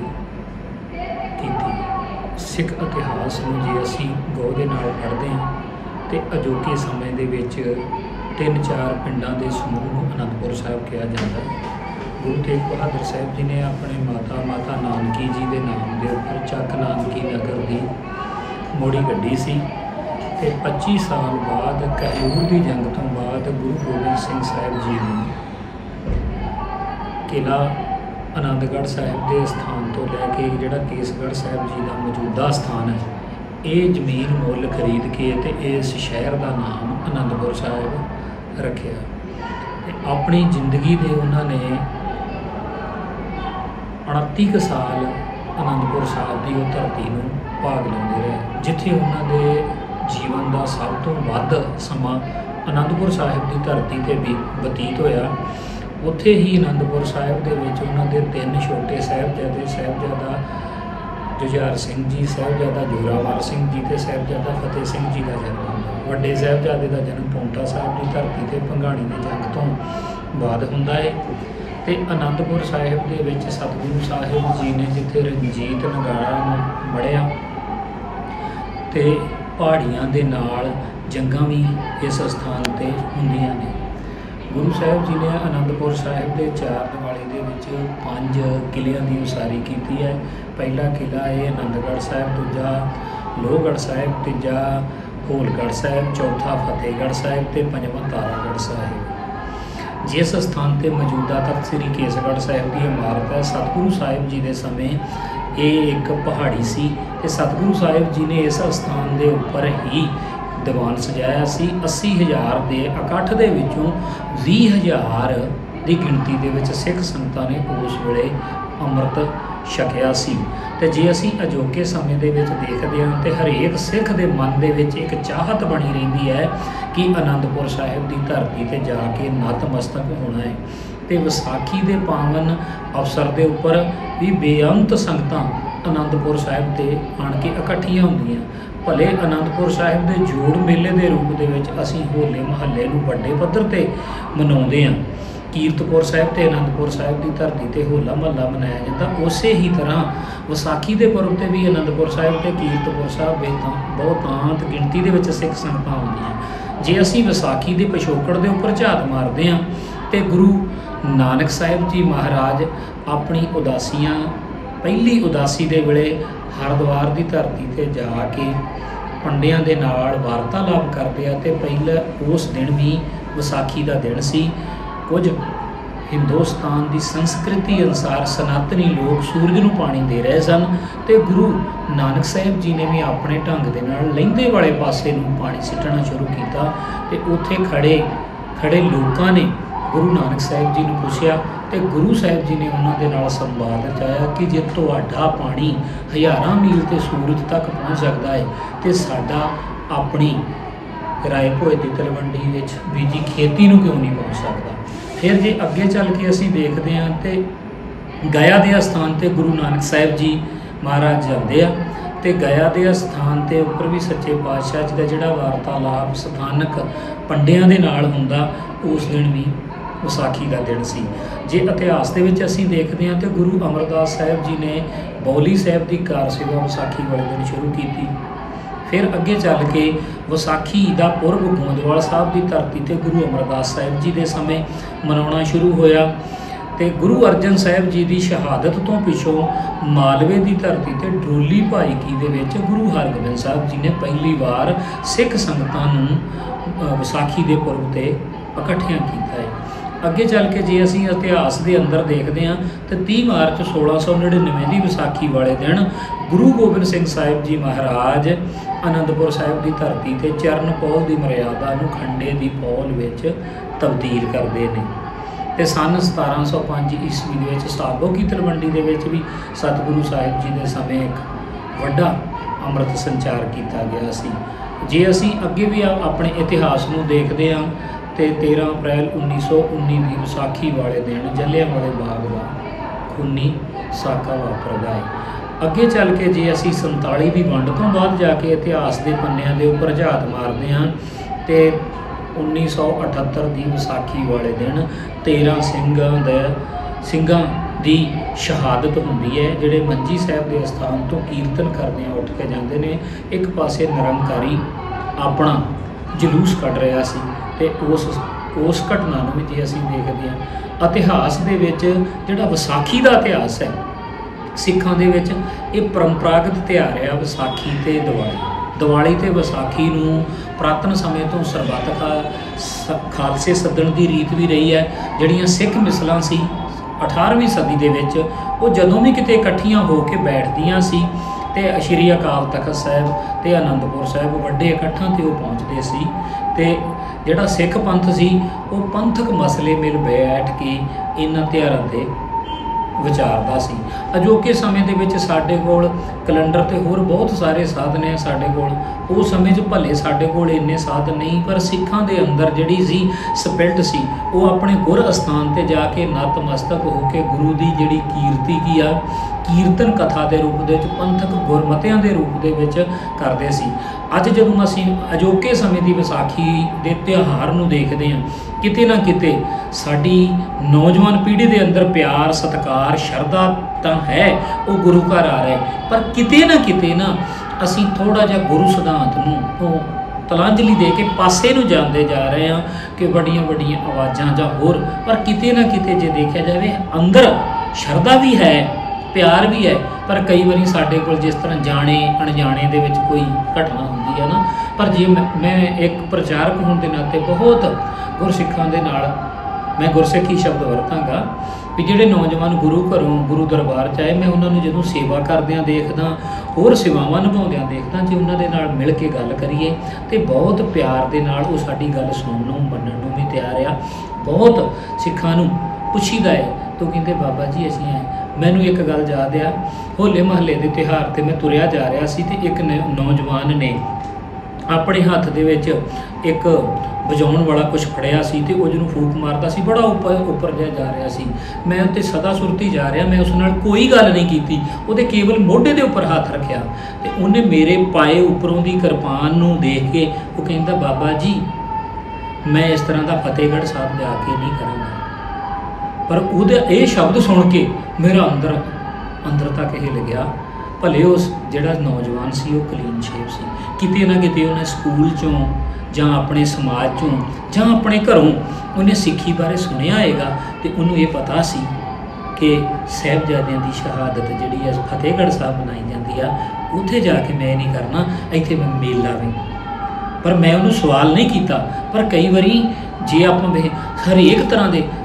D: ਕੀਤੀ। ਸਿੱਖ ਇਤਿਹਾਸ ਨੂੰ ਜੇ ਅਸੀਂ ਗੌਰ ਦੇ ਨਾਲ ਪੜ੍ਹਦੇ ਹਾਂ ਤੇ ਅਜੋਕੇ ਸਮੇਂ ਦੇ ਵਿੱਚ 3-4 ਪਿੰਡਾਂ ਦੇ ਸਮੂਹ ਨੂੰ ਅਨੰਦਪੁਰ ਸਾਹਿਬ ਕਿਹਾ ਜਾਂਦਾ ਹੈ। ਗੁਰੂ ਤੇਗ ਬਹਾਦਰ ਸਾਹਿਬ ਜੀ ਨੇ ਆਪਣੇ ਮਾਤਾ ਨਾਨਕੀ ਜੀ ਦੇ ਨਾਮ ਦੇ ਉੱਪਰ ਚੱਕ ਨਾਨਕੀ ਨਗਰ ਦੀ ਮੋੜੀ ਕੱਢੀ ਸੀ ਤੇ 25 ਸਾਲ ਬਾਅਦ ਕਹਿਲੂਰ ਦੀ ਜੰਗ ਤੋਂ ਬਾਅਦ ਗੁਰੂ ਗੋਬਿੰਦ ਸਿੰਘ ਸਾਹਿਬ ਜੀ ਨੇ ਕਿਲ੍ਹਾ ਆਨੰਦਗੜ੍ਹ ਸਾਹਿਬ ਦੇ ਸਥਾਨ ਤੋਂ ਲੈ ਕੇ ਜਿਹੜਾ ਕੇਸਗੜ੍ਹ ਸਾਹਿਬ ਜੀ ਦਾ ਮੌਜੂਦਾ ਸਥਾਨ ਹੈ, ਇਹ ਜ਼ਮੀਨ ਮੁੱਲ ਖਰੀਦ ਕੇ ਤੇ ਇਸ ਸ਼ਹਿਰ ਦਾ ਨਾਮ ਆਨੰਦਪੁਰ ਸਾਹਿਬ ਰੱਖਿਆ ਤੇ ਆਪਣੀ ਜ਼ਿੰਦਗੀ ਦੇ ਉਹਨਾਂ ਨੇ 29 ਸਾਲ ਆਨੰਦਪੁਰ ਸਾਹਿਬ ਦੀ ਉਹ ਧਰਤੀ ਨੂੰ ਭਾਗ ਲਾਉਂਦੇ ਰਹੇ, ਜਿੱਥੇ ਉਹਨਾਂ ਦੇ ਜੀਵਨ ਦਾ ਸਭ ਤੋਂ ਵੱਧ ਸਮਾਂ ਆਨੰਦਪੁਰ ਸਾਹਿਬ ਦੀ ਧਰਤੀ 'ਤੇ ਵੀ ਬਤੀਤ ਹੋਇਆ। ਉੱਥੇ ਹੀ ਆਨੰਦਪੁਰ ਸਾਹਿਬ ਦੇ ਵਿੱਚ ਉਹਨਾਂ ਦੇ 3 ਛੋਟੇ ਸਾਹਿਬਜ਼ਾਦੇ, ਸਾਹਿਬਜ਼ਾਦਾ ਜੁਝਾਰ ਸਿੰਘ ਜੀ, ਸਾਹਿਬਜ਼ਾਦਾ ਜੋਰਾਵਰ ਸਿੰਘ ਜੀ ਤੇ ਸਾਹਿਬਜ਼ਾਦਾ ਫਤਿਹ ਸਿੰਘ ਜੀ ਦਾ ਜਨਮ ਹੁੰਦਾ। ਵੱਡੇ ਸਾਹਿਬਜ਼ਾਦੇ ਦਾ ਜਨਮ ਪਾਉਂਟਾ ਸਾਹਿਬ ਦੀ ਧਰਤੀ 'ਤੇ ਭੰਗਾਣੀ ਦੀ ਜੰਗ ਤੋਂ ਬਾਅਦ ਹੁੰਦਾ ਹੈ ਤੇ ਆਨੰਦਪੁਰ ਸਾਹਿਬ ਦੇ ਵਿੱਚ ਸਤਿਗੁਰੂ ਸਾਹਿਬ ਜੀ ਨੇ ਜਿੱਥੇ ਰਣਜੀਤ ਨਗਾਰਾ ਮੜਿਆ ਤੇ ਪਹਾੜੀਆਂ ਦੇ ਨਾਲ ਜੰਗਾਂ ਵੀ ਇਸ ਸਥਾਨ 'ਤੇ ਹੁੰਦੀਆਂ ਨੇ। ਗੁਰੂ ਸਾਹਿਬ ਜੀ ਨੇ ਆਨੰਦਪੁਰ ਸਾਹਿਬ ਦੇ ਚਾਰ ਦਿਵਾਲੀ ਦੇ ਵਿੱਚ 5 ਕਿਲ੍ਹਿਆਂ ਦੀ ਉਸਾਰੀ ਕੀਤੀ ਹੈ। ਪਹਿਲਾ ਕਿਲ੍ਹਾ ਇਹ ਆਨੰਦਗੜ੍ਹ ਸਾਹਿਬ, ਦੂਜਾ ਲੋਹਗੜ੍ਹ ਸਾਹਿਬ, ਤੀਜਾ ਹੋਲਗੜ੍ਹ ਸਾਹਿਬ, ਚੌਥਾ ਫਤਿਹਗੜ੍ਹ ਸਾਹਿਬ ਤੇ 5ਵਾਂ ਤਾਰਾਗੜ੍ਹ ਸਾਹਿਬ। ਜਿਸ ਸਥਾਨ 'ਤੇ ਮੌਜੂਦਾ ਤਖਤ ਸ੍ਰੀ ਕੇਸਗੜ੍ਹ ਸਾਹਿਬ ਦੀ ਇਮਾਰਤ ਹੈ, ਸਤਿਗੁਰੂ ਸਾਹਿਬ ਜੀ ਦੇ ਸਮੇਂ ਇਹ ਇੱਕ ਪਹਾੜੀ ਸੀ ਤੇ ਸਤਿਗੁਰੂ ਸਾਹਿਬ ਜੀ ਨੇ ਇਸ ਸਥਾਨ ਦੇ ਉੱਪਰ ਹੀ ਦੀਵਾਨ ਸਜਾਇਆ ਸੀ। 80,000 ਦੇ ਇਕੱਠ ਦੇ ਵਿੱਚੋਂ 20,000 ਦੀ ਗਿਣਤੀ ਦੇ ਵਿੱਚ ਸਿੱਖ ਸੰਗਤਾਂ ਨੇ ਉਸ ਵੇਲੇ ਅੰਮ੍ਰਿਤ ਛਕਿਆ ਸੀ। ਤੇ ਜੇ ਅਸੀਂ ਅਜੋਕੇ ਸਮੇਂ ਦੇ ਵਿੱਚ ਦੇਖਦੇ ਹਾਂ ਤੇ ਹਰੇਕ ਸਿੱਖ ਦੇ ਮਨ ਦੇ ਵਿੱਚ ਇੱਕ ਚਾਹਤ ਬਣੀ ਰਹਿੰਦੀ ਹੈ ਕਿ ਆਨੰਦਪੁਰ ਸਾਹਿਬ ਦੀ ਧਰਤੀ 'ਤੇ ਜਾ ਕੇ ਨਤਮਸਤਕ ਹੋਣਾ ਹੈ। ਤੇ ਵਿਸਾਖੀ ਦੇ ਪਾਵਨ ਅਵਸਰ ਦੇ ਉੱਪਰ ਵੀ ਬੇਅੰਤ ਸੰਗਤਾਂ ਆਨੰਦਪੁਰ ਸਾਹਿਬ 'ਤੇ ਆਣ ਕੇ ਇਕੱਠੀਆਂ ਹੁੰਦੀਆਂ। ਭਲੇ ਆਨੰਦਪੁਰ ਸਾਹਿਬ ਦੇ ਜੋੜ ਮੇਲੇ ਦੇ ਰੂਪ ਦੇ ਵਿੱਚ ਅਸੀਂ ਹੋਲੇ ਮਹੱਲੇ ਨੂੰ ਵੱਡੇ ਪੱਧਰ 'ਤੇ ਮਨਾਉਂਦੇ ਹਾਂ। ਕੀਰਤਪੁਰ ਸਾਹਿਬ ਤੇ ਆਨੰਦਪੁਰ ਸਾਹਿਬ ਦੀ ਧਰਤੀ 'ਤੇ ਹੋਲਾ ਮਹੱਲਾ ਮਨਾਇਆ ਜਾਂਦਾ। ਉਸੇ ਹੀ ਤਰ੍ਹਾਂ ਵਿਸਾਖੀ ਦੇ ਪੁਰਬ 'ਤੇ ਵੀ ਆਨੰਦਪੁਰ ਸਾਹਿਬ ਤੇ ਕੀਰਤਪੁਰ ਸਾਹਿਬ ਵਿੱਚ ਬਹੁਤਾਂਤ ਗਿਣਤੀ ਦੇ ਵਿੱਚ ਸਿੱਖ ਸੰਗਤਾਂ ਆਉਂਦੀਆਂ। ਜੇ ਅਸੀਂ ਵਿਸਾਖੀ ਦੇ ਪਿਛੋਕੜ ਦੇ ਉੱਪਰ ਝਾਤ ਮਾਰਦੇ ਹਾਂ ਤੇ ਗੁਰੂ ਨਾਨਕ ਸਾਹਿਬ ਜੀ ਮਹਾਰਾਜ ਆਪਣੀ ਉਦਾਸੀਆਂ, ਪਹਿਲੀ ਉਦਾਸੀ ਦੇ ਵੇਲੇ ਹਰਿਦੁਆਰ ਦੀ ਧਰਤੀ 'ਤੇ ਜਾ ਕੇ ਪੰਡਿਆਂ ਦੇ ਨਾਲ ਵਾਰਤਾਲਾਪ ਕਰਦੇ ਆ ਤੇ ਪਹਿਲਾਂ ਉਸ ਦਿਨ ਵੀ ਵਿਸਾਖੀ ਦਾ ਦਿਨ ਸੀ। ਕੁਝ ਹਿੰਦੁਸਤਾਨ ਦੀ ਸੰਸਕ੍ਰਿਤੀ ਅਨੁਸਾਰ ਸਨਾਤਨੀ ਲੋਕ ਸੂਰਜ ਨੂੰ ਪਾਣੀ ਦੇ ਰਹੇ ਸਨ ਤੇ ਗੁਰੂ ਨਾਨਕ ਸਾਹਿਬ ਜੀ ਨੇ ਵੀ ਆਪਣੇ ਢੰਗ ਦੇ ਨਾਲ ਲਹਿੰਦੇ ਵਾਲੇ ਪਾਸੇ ਨੂੰ ਪਾਣੀ ਸਿੱਟਣਾ ਸ਼ੁਰੂ ਕੀਤਾ ਤੇ ਉੱਥੇ ਖੜੇ ਲੋਕਾਂ ਨੇ ਗੁਰੂ ਨਾਨਕ ਸਾਹਿਬ ਜੀ ਨੂੰ ਪੁੱਛਿਆ ਤੇ ਗੁਰੂ ਸਾਹਿਬ ਜੀ ਨੇ ਉਹਨਾਂ ਦੇ ਨਾਲ ਸੰਵਾਦ ਰਚਾਇਆ ਕਿ ਜੇ ਤੁਹਾਡਾ ਪਾਣੀ ਹਜ਼ਾਰਾਂ ਮੀਲ ਤੇ ਸੂਰਜ ਤੱਕ ਪਹੁੰਚ ਸਕਦਾ ਹੈ ਤੇ ਸਾਡਾ ਆਪਣੀ ਰਾਏ ਭੋਏ ਦੀ ਤਲਵੰਡੀ ਵਿੱਚ ਬੀਜੀ ਖੇਤੀ ਨੂੰ ਕਿਉਂ ਨਹੀਂ ਪਹੁੰਚ ਸਕਦਾ। ਫਿਰ ਜੇ ਅੱਗੇ ਚੱਲ ਕੇ ਅਸੀਂ ਦੇਖਦੇ ਹਾਂ ਤੇ ਗਇਆ ਦੇ ਅਸਥਾਨ ਤੇ ਗੁਰੂ ਨਾਨਕ ਸਾਹਿਬ ਜੀ ਮਹਾਰਾਜ ਜਾਂਦੇ ਆ ਤੇ ਗਇਆ ਦੇ ਅਸਥਾਨ ਤੇ ਉੱਪਰ ਵੀ ਸੱਚੇ ਪਾਤਸ਼ਾਹ ਜੀ ਦਾ ਜਿਹੜਾ ਵਾਰਤਾਲਾਪ ਸਥਾਨਕ ਪੰਡਿਆਂ ਦੇ ਨਾਲ ਹੁੰਦਾ, ਉਸ ਦਿਨ ਵੀ ਵਿਸਾਖੀ ਦਾ ਦਿਨ ਸੀ। ਜੇ ਇਤਿਹਾਸ ਦੇ ਵਿੱਚ ਅਸੀਂ ਦੇਖਦੇ ਹਾਂ ਤੇ ਗੁਰੂ ਅਮਰਦਾਸ ਸਾਹਿਬ ਜੀ ਨੇ ਬੌਲੀ ਸਾਹਿਬ ਦੀ ਕਾਰ ਸੇਵਾ ਵਿਸਾਖੀ ਵਾਲੇ ਦਿਨ ਸ਼ੁਰੂ ਕੀਤੀ। ਫਿਰ ਅੱਗੇ ਚੱਲ ਕੇ ਵਿਸਾਖੀ ਦਾ ਪੁਰਬ ਗੋਂਦਵਾਲ ਸਾਹਿਬ ਦੀ ਧਰਤੀ ਤੇ ਗੁਰੂ ਅਮਰਦਾਸ ਸਾਹਿਬ ਜੀ ਦੇ ਸਮੇਂ ਮਨਾਉਣਾ ਸ਼ੁਰੂ ਹੋਇਆ ਤੇ ਗੁਰੂ ਅਰਜਨ ਸਾਹਿਬ ਜੀ ਦੀ ਸ਼ਹਾਦਤ ਤੋਂ ਪਿੱਛੋਂ ਮਾਲਵੇ ਦੀ ਧਰਤੀ ਤੇ ਡਰੋਲੀ ਭਾਈਕੀ ਦੇ ਵਿੱਚ ਗੁਰੂ ਹਰਗੋਬਿੰਦ ਸਾਹਿਬ ਜੀ ਨੇ ਪਹਿਲੀ ਵਾਰ ਸਿੱਖ ਸੰਗਤਾਂ ਨੂੰ ਵਿਸਾਖੀ ਦੇ ਪੁਰਬ ਤੇ ਇਕੱਠਿਆਂ ਕੀਤਾ ਹੈ। ਅੱਗੇ ਚੱਲ ਕੇ ਜੇ ਅਸੀਂ ਇਤਿਹਾਸ ਦੇ ਅੰਦਰ ਦੇਖਦੇ ਹਾਂ ਤਾਂ 30 ਮਾਰਚ 1699 ਦੀ ਵਿਸਾਖੀ ਵਾਲੇ ਦਿਨ ਗੁਰੂ ਗੋਬਿੰਦ ਸਿੰਘ ਸਾਹਿਬ ਜੀ ਮਹਾਰਾਜ ਅਨੰਦਪੁਰ ਸਾਹਿਬ ਦੀ ਧਰਤੀ ਤੇ ਚਰਨ ਪੌਲ ਦੀ ਮਰਿਆਦਾ ਨੂੰ ਖੰਡੇ ਦੀ ਪੌਲ ਵਿੱਚ ਤਬਦੀਲ ਕਰਦੇ ਨੇ ਤੇ ਸੰਨ 1705 ਈਸਵੀ ਦੇ ਵਿੱਚ ਸਾਬੋ ਕੀ ਤਲਵੰਡੀ ਦੇ ਵਿੱਚ ਵੀ ਸਤਿਗੁਰੂ ਸਾਹਿਬ ਜੀ ਦੇ ਸਮੇਂ ਇੱਕ ਵੱਡਾ ਅੰਮ੍ਰਿਤ ਸੰਚਾਰ ਕੀਤਾ ਗਿਆ ਸੀ। ਜੇ ਅਸੀਂ ਅੱਗੇ ਵੀ ਆਪਣੇ ਇਤਿਹਾਸ ਨੂੰ ਦੇਖਦੇ ਹਾਂ ਤੇ 13 ਅਪ੍ਰੈਲ 1919 ਦੀ ਵਿਸਾਖੀ ਵਾਲੇ ਦਿਨ ਜਲਿਆਂਵਾਲੇ ਬਾਗ ਦਾ ਖੂਨੀ ਸਾਕਾ ਵਾਪਰਦਾ ਹੈ। ਅੱਗੇ ਚੱਲ ਕੇ ਜੇ ਅਸੀਂ 47 ਦੀ ਵੰਡ ਤੋਂ ਬਾਅਦ ਜਾ ਕੇ ਇਤਿਹਾਸ ਦੇ ਪੰਨਿਆਂ ਦੇ ਉੱਪਰ ਝਾਤ ਮਾਰਦੇ ਹਾਂ ਤੇ 1978 ਦੀ ਵਿਸਾਖੀ ਵਾਲੇ ਦਿਨ 13 ਸਿੰਘਾਂ ਦੀ ਸ਼ਹਾਦਤ ਹੁੰਦੀ ਹੈ, ਜਿਹੜੇ ਮੰਜੀ ਸਾਹਿਬ ਦੇ ਅਸਥਾਨ ਤੋਂ ਕੀਰਤਨ ਕਰਦਿਆਂ ਉੱਠ ਕੇ ਜਾਂਦੇ ਨੇ। ਇੱਕ ਪਾਸੇ ਨਿਰੰਕਾਰੀ ਆਪਣਾ ਜਲੂਸ ਕੱਢ ਰਿਹਾ ਸੀ ਤੇ ਉਸ ਘਟਨਾ ਨੂੰ ਵੀ ਜੇ ਅਸੀਂ ਦੇਖਦੇ ਹਾਂ ਇਤਿਹਾਸ ਦੇ ਵਿੱਚ ਜਿਹੜਾ ਵਿਸਾਖੀ ਦਾ ਇਤਿਹਾਸ ਹੈ ਸਿੱਖਾਂ ਦੇ ਵਿੱਚ ਇਹ ਪਰੰਪਰਾਗਤ ਤਿਉਹਾਰ ਆ ਵਿਸਾਖੀ ਤੇ ਦੀਵਾਲੀ ਤੇ ਵਿਸਾਖੀ ਨੂੰ ਪੁਰਾਤਨ ਸਮੇਂ ਤੋਂ ਸਰਬੱਤ ਖਾਲਸੇ ਸੱਦਣ ਦੀ ਰੀਤ ਵੀ ਰਹੀ ਹੈ। ਜਿਹੜੀਆਂ ਸਿੱਖ ਮਿਸਲਾਂ ਸੀ 18ਵੀਂ ਸਦੀ ਦੇ ਵਿੱਚ ਉਹ ਜਦੋਂ ਵੀ ਕਿਤੇ ਇਕੱਠੀਆਂ ਹੋ ਕੇ ਬੈਠਦੀਆਂ ਸੀ ਤੇ ਸ਼੍ਰੀ ਅਕਾਲ ਤਖਤ ਸਾਹਿਬ ਤੇ ਅਨੰਦਪੁਰ ਸਾਹਿਬ ਵੱਡੇ ਇਕੱਠਾਂ ਤੇ ਉਹ ਪਹੁੰਚਦੇ ਸੀ ਤੇ ਜਿਹੜਾ ਸਿੱਖ ਪੰਥ ਸੀ ਉਹ ਪੰਥਕ ਮਸਲੇ ਮਿਲ ਬੈਠ ਕੇ ਇਹਨਾਂ ਤਿਉਹਾਰਾਂ ਤੇ ਵਿਚਾਰਦਾ ਸੀ। ਅਜੋਕੇ ਸਮੇਂ ਦੇ ਵਿੱਚ ਸਾਡੇ ਕੋਲ ਕੈਲੰਡਰ ਤੇ ਹੋਰ ਬਹੁਤ ਸਾਰੇ ਸਾਧਨ ਹੈ ਸਾਡੇ ਕੋਲ, ਉਸ ਸਮੇਂ 'ਚ ਭਲੇ ਸਾਡੇ ਕੋਲ ਇੰਨੇ ਸਾਧਨ ਨਹੀਂ, ਪਰ ਸਿੱਖਾਂ ਦੇ ਅੰਦਰ ਜਿਹੜੀ ਸੀ ਸਪਿਰਿਟ ਸੀ ਉਹ ਆਪਣੇ ਗੁਰ ਅਸਥਾਨ ਤੇ ਜਾ ਕੇ ਨਤਮਸਤਕ ਹੋ ਕੇ ਗੁਰੂ ਦੀ ਜਿਹੜੀ ਕੀਰਤੀ ਕੀ ਆ ਕੀਰਤਨ ਕਥਾ ਦੇ ਰੂਪ ਦੇ ਵਿੱਚ ਪੰਥਕ ਗੁਰਮਤਿਆਂ ਦੇ ਰੂਪ ਦੇ ਵਿੱਚ ਕਰਦੇ ਸੀ। ਅੱਜ ਜਦੋਂ ਅਸੀਂ ਅਜੋਕੇ ਸਮੇਂ ਦੀ ਵਿਸਾਖੀ ਦੇ ਤਿਉਹਾਰ ਨੂੰ ਦੇਖਦੇ ਹਾਂ ਕਿਤੇ ਨਾ ਕਿਤੇ ਸਾਡੀ ਨੌਜਵਾਨ ਪੀੜ੍ਹੀ ਦੇ ਅੰਦਰ ਪਿਆਰ ਸਤਿਕਾਰ ਸ਼ਰਧਾ ਤਾਂ ਹੈ, ਉਹ ਗੁਰੂ ਘਰ ਆ ਰਿਹਾ, ਪਰ ਕਿਤੇ ਨਾ ਅਸੀਂ ਥੋੜ੍ਹਾ ਜਿਹਾ ਗੁਰੂ ਸਿਧਾਂਤ ਨੂੰ ਉਹ ਤਲਾਂਜਲੀ ਦੇ ਕੇ ਪਾਸੇ ਨੂੰ ਜਾਂਦੇ ਜਾ ਰਹੇ ਹਾਂ ਕਿ ਵੱਡੀਆਂ ਆਵਾਜ਼ਾਂ ਜਾਂ ਹੋਰ, ਪਰ ਕਿਤੇ ਨਾ ਕਿਤੇ ਜੇ ਦੇਖਿਆ ਜਾਵੇ ਅੰਦਰ ਸ਼ਰਧਾ ਵੀ ਹੈ ਪਿਆਰ ਵੀ ਹੈ, ਪਰ ਕਈ ਵਾਰੀ ਸਾਡੇ ਕੋਲ ਜਿਸ ਤਰ੍ਹਾਂ ਜਾਣੇ ਅਣਜਾਣੇ ਦੇ ਵਿੱਚ ਕੋਈ ਘਟਨਾ ਹੁੰਦੀ ਹੈ ਨਾ, ਪਰ ਜੇ ਮੈਂ ਇੱਕ ਪ੍ਰਚਾਰਕ ਹੋਣ ਦੇ ਨਾਤੇ ਬਹੁਤ ਗੁਰਸਿੱਖਾਂ ਦੇ ਨਾਲ ਮੈਂ ਗੁਰਸਿੱਖੀ ਸ਼ਬਦ ਵਰਤਾਂਗਾ ਵੀ ਜਿਹੜੇ ਨੌਜਵਾਨ ਗੁਰੂ ਘਰੋਂ ਗੁਰੂ ਦਰਬਾਰ 'ਚ ਆਏ, ਮੈਂ ਉਹਨਾਂ ਨੂੰ ਜਦੋਂ ਸੇਵਾ ਕਰਦਿਆਂ ਦੇਖਦਾ ਹੋਰ ਸੇਵਾਵਾਂ ਨਿਭਾਉਂਦਿਆਂ ਦੇਖਦਾ, ਜੇ ਉਹਨਾਂ ਦੇ ਨਾਲ ਮਿਲ ਕੇ ਗੱਲ ਕਰੀਏ ਤੇ ਬਹੁਤ ਪਿਆਰ ਦੇ ਨਾਲ ਉਹ ਸਾਡੀ ਗੱਲ ਸੁਣਨ ਨੂੰ ਮੰਨਣ ਨੂੰ ਵੀ ਤਿਆਰ ਆ। ਬਹੁਤ ਸਿੱਖਾਂ ਨੂੰ ਪੁੱਛੀਦਾ ਹੈ ਤੂੰ ਕਹਿੰਦੇ ਬਾਬਾ ਜੀ ਅਸੀਂ ਆਏ। ਮੈਨੂੰ ਇੱਕ ਗੱਲ ਯਾਦ ਆ, ਹੋਲੇ ਮਹੱਲੇ ਦੇ ਤਿਉਹਾਰ ਤੇ ਮੈਂ ਤੁਰਿਆ ਜਾ ਰਿਹਾ ਸੀ ਤੇ ਇੱਕ ਨੌਜਵਾਨ ਨੇ ਆਪਣੇ ਹੱਥ ਦੇ ਵਿੱਚ ਇੱਕ ਵਜਾਉਣ ਵਾਲਾ ਕੁਝ ਫੜਿਆ ਸੀ ਤੇ ਉਹ ਜਿਹਨੂੰ ਫੂਕ ਮਾਰਦਾ ਸੀ, ਬੜਾ ਉੱਪਰ ਜਾ ਰਿਹਾ ਸੀ। ਮੈਂ ਉੱਤੇ ਸਦਾ ਸੁਰਤੀ ਜਾ ਰਿਹਾ, ਮੈਂ ਉਸ ਨਾਲ ਕੋਈ ਗੱਲ ਨਹੀਂ ਕੀਤੀ, ਉਹਦੇ ਕੇਵਲ ਮੋਢੇ ਦੇ ਉੱਪਰ ਹੱਥ ਰੱਖਿਆ ਤੇ ਉਹਨੇ ਮੇਰੇ ਪਾਏ ਉੱਪਰੋਂ ਦੀ ਕਿਰਪਾਨ ਨੂੰ ਦੇਖ ਕੇ ਉਹ ਕਹਿੰਦਾ ਬਾਬਾ ਜੀ ਮੈਂ ਇਸ ਤਰ੍ਹਾਂ ਦਾ ਫਤਿਹਗੜ੍ਹ ਸਾਹਿਬ ਜਾ ਕੇ ਨਹੀਂ ਕਰਾਂਗਾ। ਪਰ ਉਹਦਾ ਇਹ ਸ਼ਬਦ ਸੁਣ ਕੇ ਮੇਰਾ ਅੰਦਰ ਤੱਕ ਇਹ ਲੱਗਿਆ ਭਲੇ ਉਸ ਜਿਹੜਾ ਨੌਜਵਾਨ ਸੀ ਉਹ ਕਲੀਨ ਸ਼ੇਪ ਸੀ, ਕਿਤੇ ਨਾ ਕਿਤੇ ਉਹਨੇ ਸਕੂਲ 'ਚੋਂ ਜਾਂ ਆਪਣੇ ਸਮਾਜ 'ਚੋਂ ਜਾਂ ਆਪਣੇ ਘਰੋਂ ਉਹਨੇ ਸਿੱਖੀ ਬਾਰੇ ਸੁਣਿਆ ਹੋਏਗਾ ਤੇ ਉਹਨੂੰ ਇਹ ਪਤਾ ਸੀ ਕਿ ਸਾਹਿਬਜ਼ਾਦਿਆਂ ਦੀ ਸ਼ਹਾਦਤ ਜਿਹੜੀ ਹੈ ਫਤਿਹਗੜ੍ਹ ਸਾਹਿਬ ਮਨਾਈ ਜਾਂਦੀ ਆ, ਉੱਥੇ ਜਾ ਕੇ ਮੈਂ ਨਹੀਂ ਕਰਨਾ, ਇੱਥੇ ਮੈਂ ਮੇਲਾ ਵੇ। ਪਰ ਮੈਂ ਉਹਨੂੰ ਸਵਾਲ ਨਹੀਂ ਕੀਤਾ। ਪਰ ਕਈ ਵਾਰੀ ਜੇ ਆਪਾਂ ਹਰੇਕ ਤਰ੍ਹਾਂ ਦੇ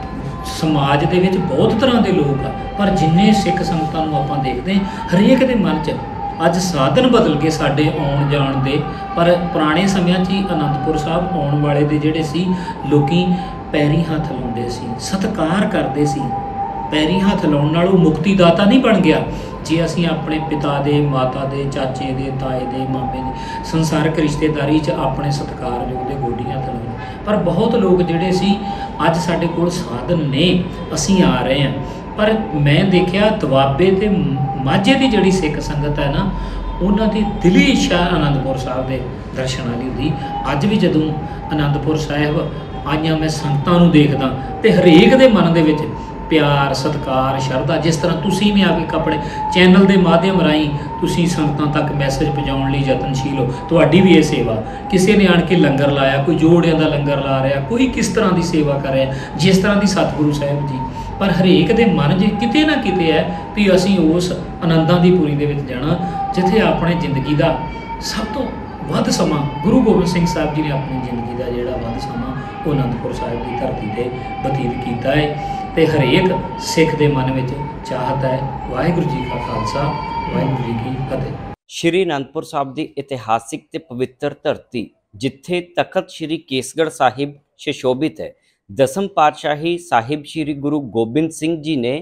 D: ਸਮਾਜ ਦੇ ਵਿੱਚ ਬਹੁਤ ਤਰ੍ਹਾਂ ਦੇ ਲੋਕ ਆ, ਪਰ ਜਿੰਨੇ ਸਿੱਖ ਸੰਗਤਾਂ ਨੂੰ ਆਪਾਂ ਦੇਖਦੇ ਹਾਂ, ਹਰੇਕ ਦੇ ਮਨ 'ਚ ਅੱਜ ਸਾਧਨ ਬਦਲ ਕੇ ਸਾਡੇ ਆਉਣ ਜਾਣ ਦੇ, ਪਰ ਪੁਰਾਣੇ ਸਮਿਆਂ 'ਚ ਹੀ ਅਨੰਦਪੁਰ ਸਾਹਿਬ ਆਉਣ ਵਾਲੇ ਦੇ ਜਿਹੜੇ ਸੀ ਲੋਕੀ ਪੈਰੀ ਹੱਥ ਲਾਉਂਦੇ ਸੀ, ਸਤਿਕਾਰ ਕਰਦੇ ਸੀ। ਪੈਰੀ ਹੱਥ ਲਾਉਣ ਨਾਲ ਉਹ ਮੁਕਤੀ ਦਾਤਾ ਨਹੀਂ ਬਣ ਗਿਆ। ਜੇ ਅਸੀਂ ਆਪਣੇ ਪਿਤਾ ਦੇ, ਮਾਤਾ ਦੇ, ਚਾਚੇ ਦੇ, ਤਾਏ ਦੇ, ਮਾਮੇ ਦੇ ਸੰਸਾਰਕ ਰਿਸ਼ਤੇਦਾਰੀ 'ਚ ਆਪਣੇ ਸਤਿਕਾਰਯੋਗ ਦੇ ਗੋਡੀ ਹੱਥ ਲਾਉਣੇ, ਪਰ ਬਹੁਤ ਲੋਕ ਜਿਹੜੇ ਸੀ ਅੱਜ ਸਾਡੇ ਕੋਲ ਸਾਧਨ ਨੇ, ਅਸੀਂ ਆ ਰਹੇ ਹਾਂ, ਪਰ ਮੈਂ ਦੇਖਿਆ ਦੁਆਬੇ ਤੇ ਮਾਝੇ ਦੀ ਜਿਹੜੀ ਸਿੱਖ ਸੰਗਤ ਹੈ ਨਾ, ਉਹਨਾਂ ਦੀ ਦਿਲੀ ਇੱਛਾ ਅਨੰਦਪੁਰ ਸਾਹਿਬ ਦੇ ਦਰਸ਼ਨਾਂ ਦੀ ਹੁੰਦੀ। ਅੱਜ ਵੀ ਜਦੋਂ ਅਨੰਦਪੁਰ ਸਾਹਿਬ ਆਈਆਂ ਮੈਂ ਸੰਗਤਾਂ ਨੂੰ ਦੇਖਦਾ ਤੇ ਹਰੇਕ ਦੇ ਮਨ ਦੇ ਵਿੱਚ ਪਿਆਰ, ਸਤਿਕਾਰ, ਸ਼ਰਧਾ, ਜਿਸ ਤਰ੍ਹਾਂ ਤੁਸੀਂ ਵੀ ਆ ਕੇ ਆਪਣੇ ਚੈਨਲ ਦੇ ਮਾਧਿਅਮ ਰਾਹੀਂ ਤੁਸੀਂ ਸੰਗਤਾਂ ਤੱਕ ਮੈਸੇਜ ਪਹੁੰਚਾਉਣ ਲਈ ਯਤਨਸ਼ੀਲ ਹੋ। ਤੁਹਾਡੀ ਵੀ ਇਹ ਸੇਵਾ, ਕਿਸੇ ਨੇ ਆਣ ਕੇ ਲੰਗਰ ਲਾਇਆ, ਕੋਈ ਜੋੜਿਆਂ ਦਾ ਲੰਗਰ ਲਾ ਰਿਹਾ, ਕੋਈ ਕਿਸ ਤਰ੍ਹਾਂ ਦੀ ਸੇਵਾ ਕਰ ਰਿਹਾ, ਜਿਸ ਤਰ੍ਹਾਂ ਦੀ ਸਤਿਗੁਰੂ ਸਾਹਿਬ ਜੀ, ਪਰ ਹਰੇਕ ਦੇ ਮਨ 'ਚ ਕਿਤੇ ਨਾ ਕਿਤੇ ਹੈ ਵੀ ਅਸੀਂ ਉਸ ਆਨੰਦਾਂ ਦੀ ਪੁਰੀ ਦੇ ਵਿੱਚ ਜਾਣਾ ਜਿੱਥੇ ਆਪਣੇ ਜ਼ਿੰਦਗੀ ਦਾ ਸਭ ਤੋਂ ਵੱਧ ਸਮਾਂ ਗੁਰੂ ਗੋਬਿੰਦ ਸਿੰਘ ਸਾਹਿਬ ਜੀ ਨੇ ਆਪਣੀ ਜ਼ਿੰਦਗੀ ਦਾ ਜਿਹੜਾ ਵੱਧ ਸਮਾਂ ਉਹ ਅਨੰਦਪੁਰ ਸਾਹਿਬ ਦੀ ਧਰਤੀ 'ਤੇ ਬਤੀਤ ਕੀਤਾ ਹੈ। ਤੇ ਹਰੇਕ ਸਿੱਖ ਦੇ ਮਨ ਵਿੱਚ ਚਾਹਤ ਹੈ। ਵਾਹਿਗੁਰੂ ਜੀ ਕਾ ਖਾਲਸਾ, ਵਾਹਿਗੁਰੂ ਜੀ ਕੀ ਫਤਿਹ।
C: ਸ਼੍ਰੀ ਅਨੰਦਪੁਰ ਸਾਹਿਬ ਦੀ ਇਤਿਹਾਸਿਕ ਤੇ ਪਵਿੱਤਰ ਧਰਤੀ, ਜਿੱਥੇ ਤਖਤ ਸ਼੍ਰੀ ਕੇਸਗੜ੍ਹ ਸਾਹਿਬ ਸੁਸ਼ੋਭਿਤ ਹੈ। ਦਸਮ ਪਾਤਸ਼ਾਹੀ ਸਾਹਿਬ ਸ਼੍ਰੀ ਗੁਰੂ ਗੋਬਿੰਦ ਸਿੰਘ ਜੀ ਨੇ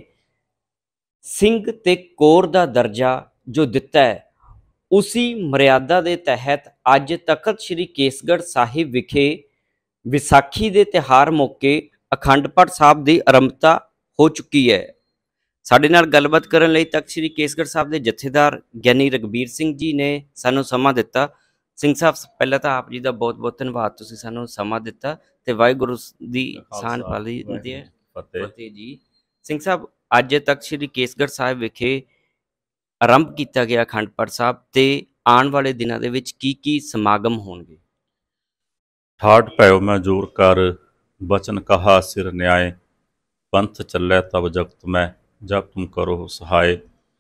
C: ਸਿੰਘ ਤੇ ਕੋਰ ਦਾ ਦਰਜਾ ਜੋ ਦਿੱਤਾ ਹੈ, ਉसी ਮਰਿਆਦਾ ਦੇ ਤਹਿਤ ਅੱਜ ਤਖਤ ਸ਼੍ਰੀ ਕੇਸਗੜ੍ਹ ਸਾਹਿਬ ਵਿਖੇ ਵਿਸਾਖੀ ਦੇ ਤਿਉਹਾਰ ਮੌਕੇ ਅਖੰਡ ਪਾਠ ਸਾਹਿਬ ਦੀ ਆਰੰਭਤਾ ਹੋ ਚੁੱਕੀ ਹੈ। ਸਾਡੇ ਨਾਲ ਗੱਲਬਾਤ ਕਰਨ ਲਈ ਤਖਤ ਸ਼੍ਰੀ ਕੇਸਗੜ੍ਹ ਸਾਹਿਬ ਦੇ ਜਥੇਦਾਰ ਗਿਆਨੀ ਰਘਬੀਰ ਸਿੰਘ ਜੀ ਨੇ ਸਾਨੂੰ ਸਮਾਂ ਦਿੱਤਾ। ਸਿੰਘ ਸਾਹਿਬ, ਪਹਿਲਾਂ ਤਾਂ ਆਪ ਜੀ ਦਾ ਬਹੁਤ ਬਹੁਤ ਧੰਨਵਾਦ, ਤੁਸੀਂ ਸਾਨੂੰ ਸਮਾਂ ਦਿੱਤਾ ਤੇ ਵਾਹਿਗੁਰੂ ਦੀ ਸਾਨ ਪਾਲੀ ਦੀ ਫਤਿਹ ਜੀ। ਸਿੰਘ ਸਾਹਿਬ, ਅੱਜ ਤਖਤ ਸ਼੍ਰੀ ਕੇਸਗੜ੍ਹ ਸਾਹਿਬ ਵਿਖੇ ਆਰੰਭ ਕੀਤਾ ਗਿਆ ਅਖੰਡ ਪਾਠ ਸਾਹਿਬ ਤੇ ਆਉਣ ਵਾਲੇ ਦਿਨਾਂ ਦੇ ਵਿੱਚ ਕੀ ਸਮਾਗਮ ਹੋਣਗੇ?
E: ਠਾਠ ਭਇਓ ਮੈਂ ਜੋਰ ਕਰ, ਬਚਨ ਕਹਾ ਸਿਰ ਨਿਆਏ, ਪੰਥ ਚੱਲੈ ਤਬ ਜਗਤ ਮੈਂ, ਜਬ ਤੁਮ ਕਰੋ ਸਹਾਏ।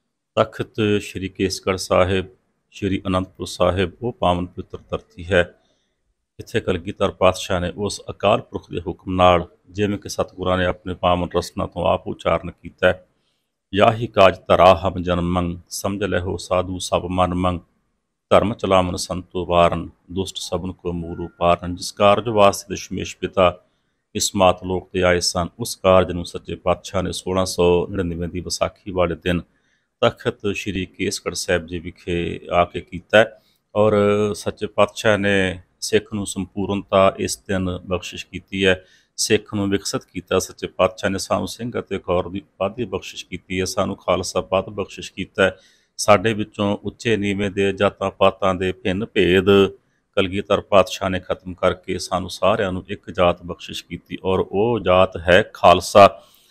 E: ਤਖਤ ਸ਼੍ਰੀ ਕੇਸਗੜ੍ਹ ਸਾਹਿਬ ਸ਼੍ਰੀ ਅਨੰਦਪੁਰ ਸਾਹਿਬ ਉਹ ਪਾਵਨ ਪਵਿੱਤਰ ਧਰਤੀ ਹੈ। ਇੱਥੇ ਕਲਗੀਧਰ ਪਾਤਸ਼ਾਹ ਨੇ ਉਸ ਅਕਾਲ ਪੁਰਖ ਦੇ ਹੁਕਮ ਨਾਲ, ਜਿਵੇਂ ਕਿ ਸਤਿਗੁਰਾਂ ਨੇ ਆਪਣੇ ਪਾਵਨ ਰਸਨਾ ਤੋਂ ਆਪ ਉਚਾਰਨ ਕੀਤਾ ਹੈ, ਯਾਹੀ ਕਾਜ ਧਰਾ ਹਮ ਜਨਮੰ, ਸਮਝ ਲਹੋ ਸਾਧੂ ਸਭ ਮਨ ਮੰਗ, ਧਰਮ ਚਲਾਵਨ ਸੰਤੋ ਵਾਰਨ, ਦੁਸ਼ਟ ਸਭਨ ਕੋ ਮੂਲ ਉਪਾਰਨ। ਜਿਸ ਕਾਰਜ ਵਾਸਤੇ ਦਸ਼ਮੇਸ਼ ਪਿਤਾ ਇਸ ਮਾਤ ਲੋਕ ਤੇ ਆਏ ਸਨ, ਉਸ ਕਾਰਜ ਨੂੰ ਸੱਚੇ ਪਾਤਸ਼ਾਹ ਨੇ 1699 ਦੀ ਵਿਸਾਖੀ ਵਾਲੇ ਦਿਨ ਤਖਤ ਸ਼੍ਰੀ ਕੇਸਗੜ੍ਹ ਸਾਹਿਬ ਜੀ ਵਿਖੇ ਆ ਕੇ ਕੀਤਾ। ਔਰ ਸੱਚੇ ਪਾਤਸ਼ਾਹ ਨੇ ਸਿੱਖ ਨੂੰ ਸੰਪੂਰਨਤਾ ਇਸ ਦਿਨ ਬਖਸ਼ਿਸ਼ ਕੀਤੀ ਹੈ, ਸਿੱਖ ਨੂੰ ਵਿਕਸਿਤ ਕੀਤਾ। ਸੱਚੇ ਪਾਤਸ਼ਾਹ ਨੇ ਸਾਨੂੰ ਸਿੰਘ ਅਤੇ ਕੌਰ ਦੀ ਉਪਾਧੀ ਬਖਸ਼ਿਸ਼ ਕੀਤੀ ਹੈ, ਸਾਨੂੰ ਖਾਲਸਾ ਪਦ ਬਖਸ਼ਿਸ਼ ਕੀਤਾ ਹੈ। ਸਾਡੇ ਵਿੱਚੋਂ ਉੱਚੇ ਨੀਵੇਂ ਦੇ, ਜਾਤਾਂ ਪਾਤਾਂ ਦੇ ਭਿੰਨ ਭੇਦ ਕਲਗੀਧਰ ਪਾਤਸ਼ਾਹ ਨੇ ਖਤਮ ਕਰਕੇ ਸਾਨੂੰ ਸਾਰਿਆਂ ਨੂੰ ਇੱਕ ਜਾਤ ਬਖਸ਼ਿਸ਼ ਕੀਤੀ, ਔਰ ਉਹ ਜਾਤ ਹੈ ਖਾਲਸਾ।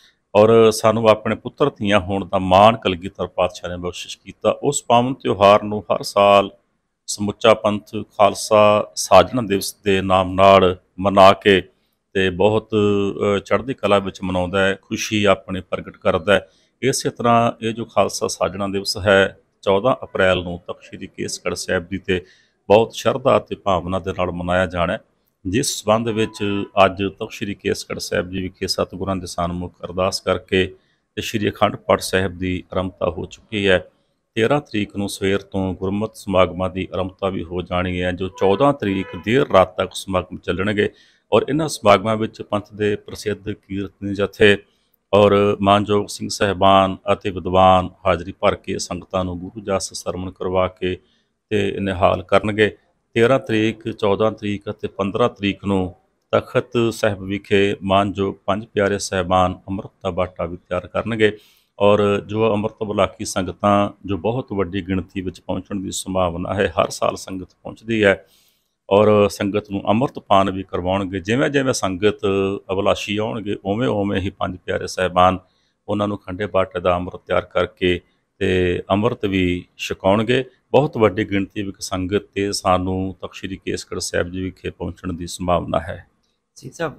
E: ਔਰ ਸਾਨੂੰ ਆਪਣੇ ਪੁੱਤਰ ਧੀਆਂ ਹੋਣ ਦਾ ਮਾਣ ਕਲਗੀਧਰ ਪਾਤਸ਼ਾਹ ਨੇ ਬਖਸ਼ਿਸ਼ ਕੀਤਾ। ਉਸ ਪਾਵਨ ਤਿਉਹਾਰ ਨੂੰ ਹਰ ਸਾਲ ਸਮੁੱਚਾ ਪੰਥ ਖਾਲਸਾ ਸਾਜਨਾ ਦਿਵਸ ਦੇ ਨਾਮ ਨਾਲ ਮਨਾ ਕੇ ਤੇ ਬਹੁਤ ਚੜ੍ਹਦੀ ਕਲਾ ਵਿੱਚ ਮਨਾਉਂਦਾ ਹੈ, ਖੁਸ਼ੀ ਆਪਣੀ ਪ੍ਰਗਟ ਕਰਦਾ ਹੈ। ਇਸੇ ਤਰ੍ਹਾਂ ਇਹ ਜੋ ਖਾਲਸਾ ਸਾਜਨਾ ਦਿਵਸ ਹੈ 14 ਅਪ੍ਰੈਲ ਨੂੰ ਤਖਤ ਸ਼੍ਰੀ ਕੇਸਗੜ੍ਹ ਸਾਹਿਬ ਜੀ ਤੇ ਬਹੁਤ ਸ਼ਰਧਾ ਅਤੇ ਭਾਵਨਾ ਦੇ ਨਾਲ ਮਨਾਇਆ ਜਾਣਾ, ਜਿਸ ਸੰਬੰਧ ਵਿੱਚ ਅੱਜ ਤਖਤ ਸ਼੍ਰੀ ਕੇਸਗੜ੍ਹ ਸਾਹਿਬ ਜੀ ਵਿਖੇ ਸਤਿਗੁਰਾਂ ਦੇ ਸਨਮੁਖ ਅਰਦਾਸ ਕਰਕੇ ਤੇ ਸ਼੍ਰੀ ਅਖੰਡ ਪਾਠ ਸਾਹਿਬ ਦੀ ਆਰੰਭਤਾ ਹੋ ਚੁੱਕੀ ਹੈ। 13 ਤਰੀਕ ਨੂੰ ਸਵੇਰ ਤੋਂ ਗੁਰਮਤਿ ਸਮਾਗਮਾਂ ਦੀ ਆਰੰਭਤਾ ਵੀ ਹੋ ਜਾਣੀ ਹੈ, ਜੋ 14 ਤਰੀਕ ਦੇਰ ਰਾਤ ਤੱਕ ਸਮਾਗਮ ਚੱਲਣਗੇ। ਔਰ ਇਹਨਾਂ ਸਮਾਗਮਾਂ ਵਿੱਚ ਪੰਥ ਦੇ ਪ੍ਰਸਿੱਧ ਕੀਰਤਨੀ ਜਥੇ ਔਰ ਮਾਨਯੋਗ ਸਿੰਘ ਸਾਹਿਬਾਨ ਅਤੇ ਵਿਦਵਾਨ ਹਾਜ਼ਰੀ ਭਰ ਕੇ ਸੰਗਤਾਂ ਨੂੰ ਗੁਰੂ ਜਸ ਸਰਵਣ ਕਰਵਾ ਕੇ ਤੇ ਨਿਹਾਲ ਕਰਨਗੇ। 13 ਤਰੀਕ, 14 ਤਰੀਕ ਅਤੇ 15 ਤਰੀਕ ਨੂੰ ਤਖਤ ਸਾਹਿਬ ਵਿਖੇ ਮਾਨਯੋਗ ਪੰਜ ਪਿਆਰੇ ਸਾਹਿਬਾਨ ਅੰਮ੍ਰਿਤ ਦਾ ਬਾਟਾ ਵੀ ਤਿਆਰ ਕਰਨਗੇ। ਔਰ ਜੋ ਅੰਮ੍ਰਿਤ ਬੁਲਾਕੀ ਸੰਗਤਾਂ ਜੋ ਬਹੁਤ ਵੱਡੀ ਗਿਣਤੀ ਵਿੱਚ ਪਹੁੰਚਣ ਦੀ ਸੰਭਾਵਨਾ ਹੈ, ਹਰ ਸਾਲ ਸੰਗਤ ਪਹੁੰਚਦੀ ਹੈ ਔਰ ਸੰਗਤ ਨੂੰ ਅੰਮ੍ਰਿਤ ਪਾਨ ਵੀ ਕਰਵਾਉਣਗੇ। ਜਿਵੇਂ ਜਿਵੇਂ ਸੰਗਤ ਅਭਿਲਾਸ਼ੀ ਆਉਣਗੇ ਉਵੇਂ ਉਵੇਂ ਹੀ ਪੰਜ ਪਿਆਰੇ ਸਾਹਿਬਾਨ ਉਹਨਾਂ ਨੂੰ ਖੰਡੇ ਬਾਟੇ ਦਾ ਅੰਮ੍ਰਿਤ ਤਿਆਰ ਕਰਕੇ ਤੇ ਅੰਮ੍ਰਿਤ ਵੀ ਛਕਾਉਣਗੇ। ਬਹੁਤ ਵੱਡੀ ਗਿਣਤੀ ਵਿੱਚ ਸੰਗਤ ਤੇ ਸਾਨੂੰ ਤਖਤ ਸ਼੍ਰੀ ਕੇਸਗੜ੍ਹ ਸਾਹਿਬ ਜੀ ਵਿਖੇ ਪਹੁੰਚਣ ਦੀ ਸੰਭਾਵਨਾ ਹੈ।
C: ਸਿੰਘ ਸਾਹਿਬ,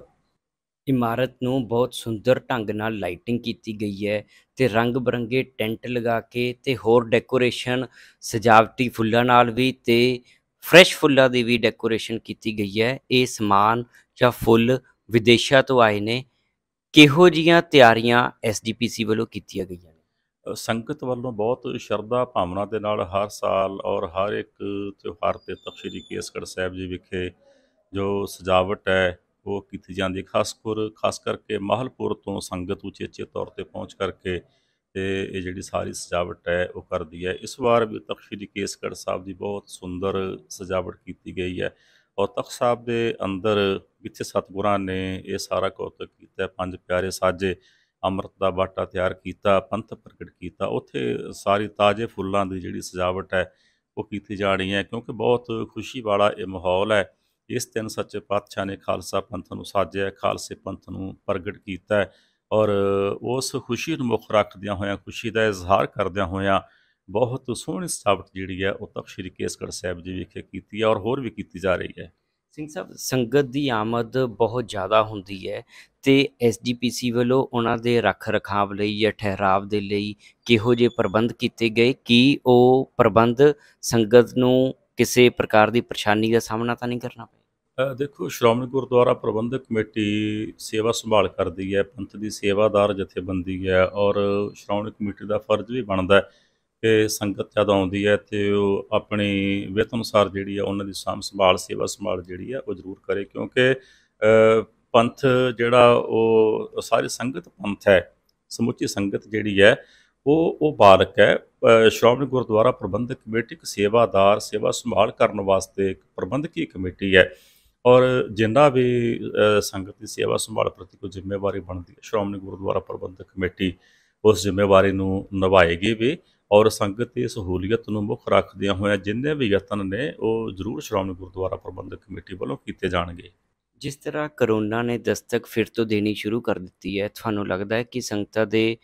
C: ਇਮਾਰਤ ਨੂੰ ਬਹੁਤ ਸੁੰਦਰ ਢੰਗ ਨਾਲ ਲਾਈਟਿੰਗ ਕੀਤੀ ਗਈ ਹੈ ਤੇ ਰੰਗ ਬਰੰਗੇ ਟੈਂਟ ਲਗਾ ਕੇ ਤੇ ਹੋਰ ਡੈਕੋਰੇਸ਼ਨ ਸਜਾਵਟੀ ਫੁੱਲਾਂ ਨਾਲ ਵੀ ਤੇ ਫਰੈਸ਼ ਫੁੱਲਾਂ ਦੀ ਵੀ ਡੈਕੋਰੇਸ਼ਨ ਕੀਤੀ ਗਈ ਹੈ। ਇਹ ਸਮਾਨ ਜਾਂ ਫੁੱਲ ਵਿਦੇਸ਼ਾਂ ਤੋਂ ਆਏ ਨੇ, ਕਿਹੋ ਜਿਹੀਆਂ ਤਿਆਰੀਆਂ ਐਸਜੀਪੀਸੀ ਵੱਲੋਂ ਕੀਤੀਆਂ ਗਈਆਂ ਨੇ?
E: ਸੰਗਤ ਵੱਲੋਂ ਬਹੁਤ ਸ਼ਰਧਾ ਭਾਵਨਾ ਦੇ ਨਾਲ ਹਰ ਸਾਲ ਔਰ ਹਰ ਇੱਕ ਤਿਉਹਾਰ 'ਤੇ ਤਖ਼ਤ ਸ੍ਰੀ ਕੇਸਗੜ੍ਹ ਸਾਹਿਬ ਜੀ ਵਿਖੇ ਜੋ ਸਜਾਵਟ ਹੈ ਉਹ ਕੀਤੀ ਜਾਂਦੀ ਹੈ। ਖਾਸ ਕਰਕੇ ਮਾਹਲਪੁਰ ਤੋਂ ਸੰਗਤ ਉਚੇਚੇ ਤੌਰ 'ਤੇ ਪਹੁੰਚ ਕਰਕੇ ਤੇ ਇਹ ਜਿਹੜੀ ਸਾਰੀ ਸਜਾਵਟ ਹੈ ਉਹ ਕਰਦੀ ਹੈ। ਇਸ ਵਾਰ ਵੀ ਤਖ਼ਤ ਸ੍ਰੀ ਕੇਸਗੜ੍ਹ ਸਾਹਿਬ ਦੀ ਬਹੁਤ ਸੁੰਦਰ ਸਜਾਵਟ ਕੀਤੀ ਗਈ ਹੈ ਔਰ ਤਖ਼ਤ ਸਾਹਿਬ ਦੇ ਅੰਦਰ ਜਿੱਥੇ ਸਤਿਗੁਰਾਂ ਨੇ ਇਹ ਸਾਰਾ ਕੌਤਕ ਕੀਤਾ, ਪੰਜ ਪਿਆਰੇ ਸਾਜੇ, ਅੰਮ੍ਰਿਤ ਦਾ ਬਾਟਾ ਤਿਆਰ ਕੀਤਾ, ਪੰਥ ਪ੍ਰਗਟ ਕੀਤਾ, ਉੱਥੇ ਸਾਰੀ ਤਾਜ਼ੇ ਫੁੱਲਾਂ ਦੀ ਜਿਹੜੀ ਸਜਾਵਟ ਹੈ ਉਹ ਕੀਤੀ ਜਾਣੀ ਹੈ ਕਿਉਂਕਿ ਬਹੁਤ ਖੁਸ਼ੀ ਵਾਲਾ ਇਹ ਮਾਹੌਲ ਹੈ। ਇਸ ਦਿਨ ਸੱਚੇ ਪਾਤਸ਼ਾਹ ਨੇ ਖਾਲਸਾ ਪੰਥ ਨੂੰ ਸਾਜਿਆ, ਖਾਲਸੇ ਪੰਥ ਨੂੰ ਪ੍ਰਗਟ ਕੀਤਾ ਹੈ ਔਰ ਉਸ ਖੁਸ਼ੀ ਨੂੰ ਮੁੱਖ ਰੱਖਦਿਆਂ ਹੋਇਆਂ, ਖੁਸ਼ੀ ਦਾ ਇਜ਼ਹਾਰ ਕਰਦਿਆਂ ਹੋਇਆਂ ਬਹੁਤ ਸੋਹਣੀ ਸਜਾਵਟ ਜਿਹੜੀ ਹੈ ਉਹ ਤਖ਼ਤ ਸ੍ਰੀ ਕੇਸਗੜ੍ਹ ਸਾਹਿਬ ਜੀ ਵਿਖੇ ਕੀਤੀ ਹੈ ਔਰ ਹੋਰ ਵੀ ਕੀਤੀ ਜਾ ਰਹੀ ਹੈ।
C: ਸਿੰਘ ਸਾਹਿਬ, ਸੰਗਤ ਦੀ ਆਮਦ ਬਹੁਤ ਜ਼ਿਆਦਾ ਹੁੰਦੀ ਹੈ ਤੇ ਐਸਜੀਪੀਸੀ ਵੱਲੋਂ ਉਹਨਾਂ ਦੇ ਰੱਖ ਰਖਾਵ ਲਈ ਜਾਂ ਠਹਿਰਾਵ ਦੇ ਲਈ ਕਿਹੋ ਜਿਹੇ ਪ੍ਰਬੰਧ ਕੀਤੇ ਗਏ? ਕੀ ਉਹ ਪ੍ਰਬੰਧ ਸੰਗਤ ਨੂੰ ਕਿਸੇ ਪ੍ਰਕਾਰ ਦੀ ਪਰੇਸ਼ਾਨੀ ਦਾ ਸਾਹਮਣਾ ਤਾਂ ਨਹੀਂ ਕਰਨਾ ਪਿਆ?
E: ਦੇਖੋ, ਸ਼੍ਰੋਮਣੀ ਗੁਰਦੁਆਰਾ ਪ੍ਰਬੰਧਕ ਕਮੇਟੀ ਸੇਵਾ ਸੰਭਾਲ ਕਰਦੀ ਹੈ, ਪੰਥ ਦੀ ਸੇਵਾਦਾਰ ਜਥੇਬੰਦੀ ਹੈ ਔਰ ਸ਼੍ਰੋਮਣੀ ਕਮੇਟੀ ਦਾ ਫਰਜ਼ ਵੀ ਬਣਦਾ ਹੈ ਕਿ ਸੰਗਤ ਜਦ ਆਉਂਦੀ ਹੈ ਤੇ ਉਹ ਆਪਣੀ ਵਿੱਤ ਅਨੁਸਾਰ ਜਿਹੜੀ ਹੈ ਉਹਨਾਂ ਦੀ ਸਾਂਭ ਸੰਭਾਲ, ਸੇਵਾ ਸੰਭਾਲ ਜਿਹੜੀ ਹੈ ਉਹ ਜ਼ਰੂਰ ਕਰੇ ਕਿਉਂਕਿ ਪੰਥ ਜਿਹੜਾ ਉਹ ਸਾਰੀ ਸੰਗਤ ਪੰਥ ਹੈ, ਸਮੁੱਚੀ ਸੰਗਤ ਜਿਹੜੀ ਹੈ ਉਹ ਬਾਲਕ ਹੈ। ਸ਼੍ਰੋਮਣੀ ਗੁਰਦੁਆਰਾ ਪ੍ਰਬੰਧਕ ਕਮੇਟੀ ਇੱਕ ਸੇਵਾਦਾਰ, ਸੇਵਾ ਸੰਭਾਲ ਕਰਨ ਵਾਸਤੇ ਇੱਕ ਪ੍ਰਬੰਧਕੀ ਕਮੇਟੀ ਹੈ ਔਰ ਜਿੰਨਾ ਵੀ ਸੰਗਤ ਦੀ ਸੇਵਾ ਸੰਭਾਲ ਪ੍ਰਤੀ ਕੋਈ ਜ਼ਿੰਮੇਵਾਰੀ ਬਣਦੀ ਹੈ, ਸ਼੍ਰੋਮਣੀ ਗੁਰਦੁਆਰਾ ਪ੍ਰਬੰਧਕ ਕਮੇਟੀ ਉਸ ਜ਼ਿੰਮੇਵਾਰੀ ਨੂੰ ਨਿਭਾਏਗੀ ਵੀ ਔਰ ਸੰਗਤ ਦੀ ਸਹੂਲੀਅਤ ਨੂੰ ਮੁੱਖ ਰੱਖਦਿਆਂ ਹੋਇਆਂ ਜਿੰਨੇ ਵੀ ਯਤਨ ਨੇ ਉਹ ਜ਼ਰੂਰ ਸ਼੍ਰੋਮਣੀ ਗੁਰਦੁਆਰਾ ਪ੍ਰਬੰਧਕ ਕਮੇਟੀ ਵੱਲੋਂ ਕੀਤੇ ਜਾਣਗੇ।
C: ਜਿਸ ਤਰ੍ਹਾਂ ਕਰੋਨਾ ਨੇ ਦਸਤਕ ਫਿਰ ਤੋਂ ਦੇਣੀ ਸ਼ੁਰੂ ਕਰ ਦਿੱਤੀ ਹੈ, ਤੁਹਾਨੂੰ ਲੱਗਦਾ ਹੈ ਕਿ ਸੰਗਤਾਂ ਦੇ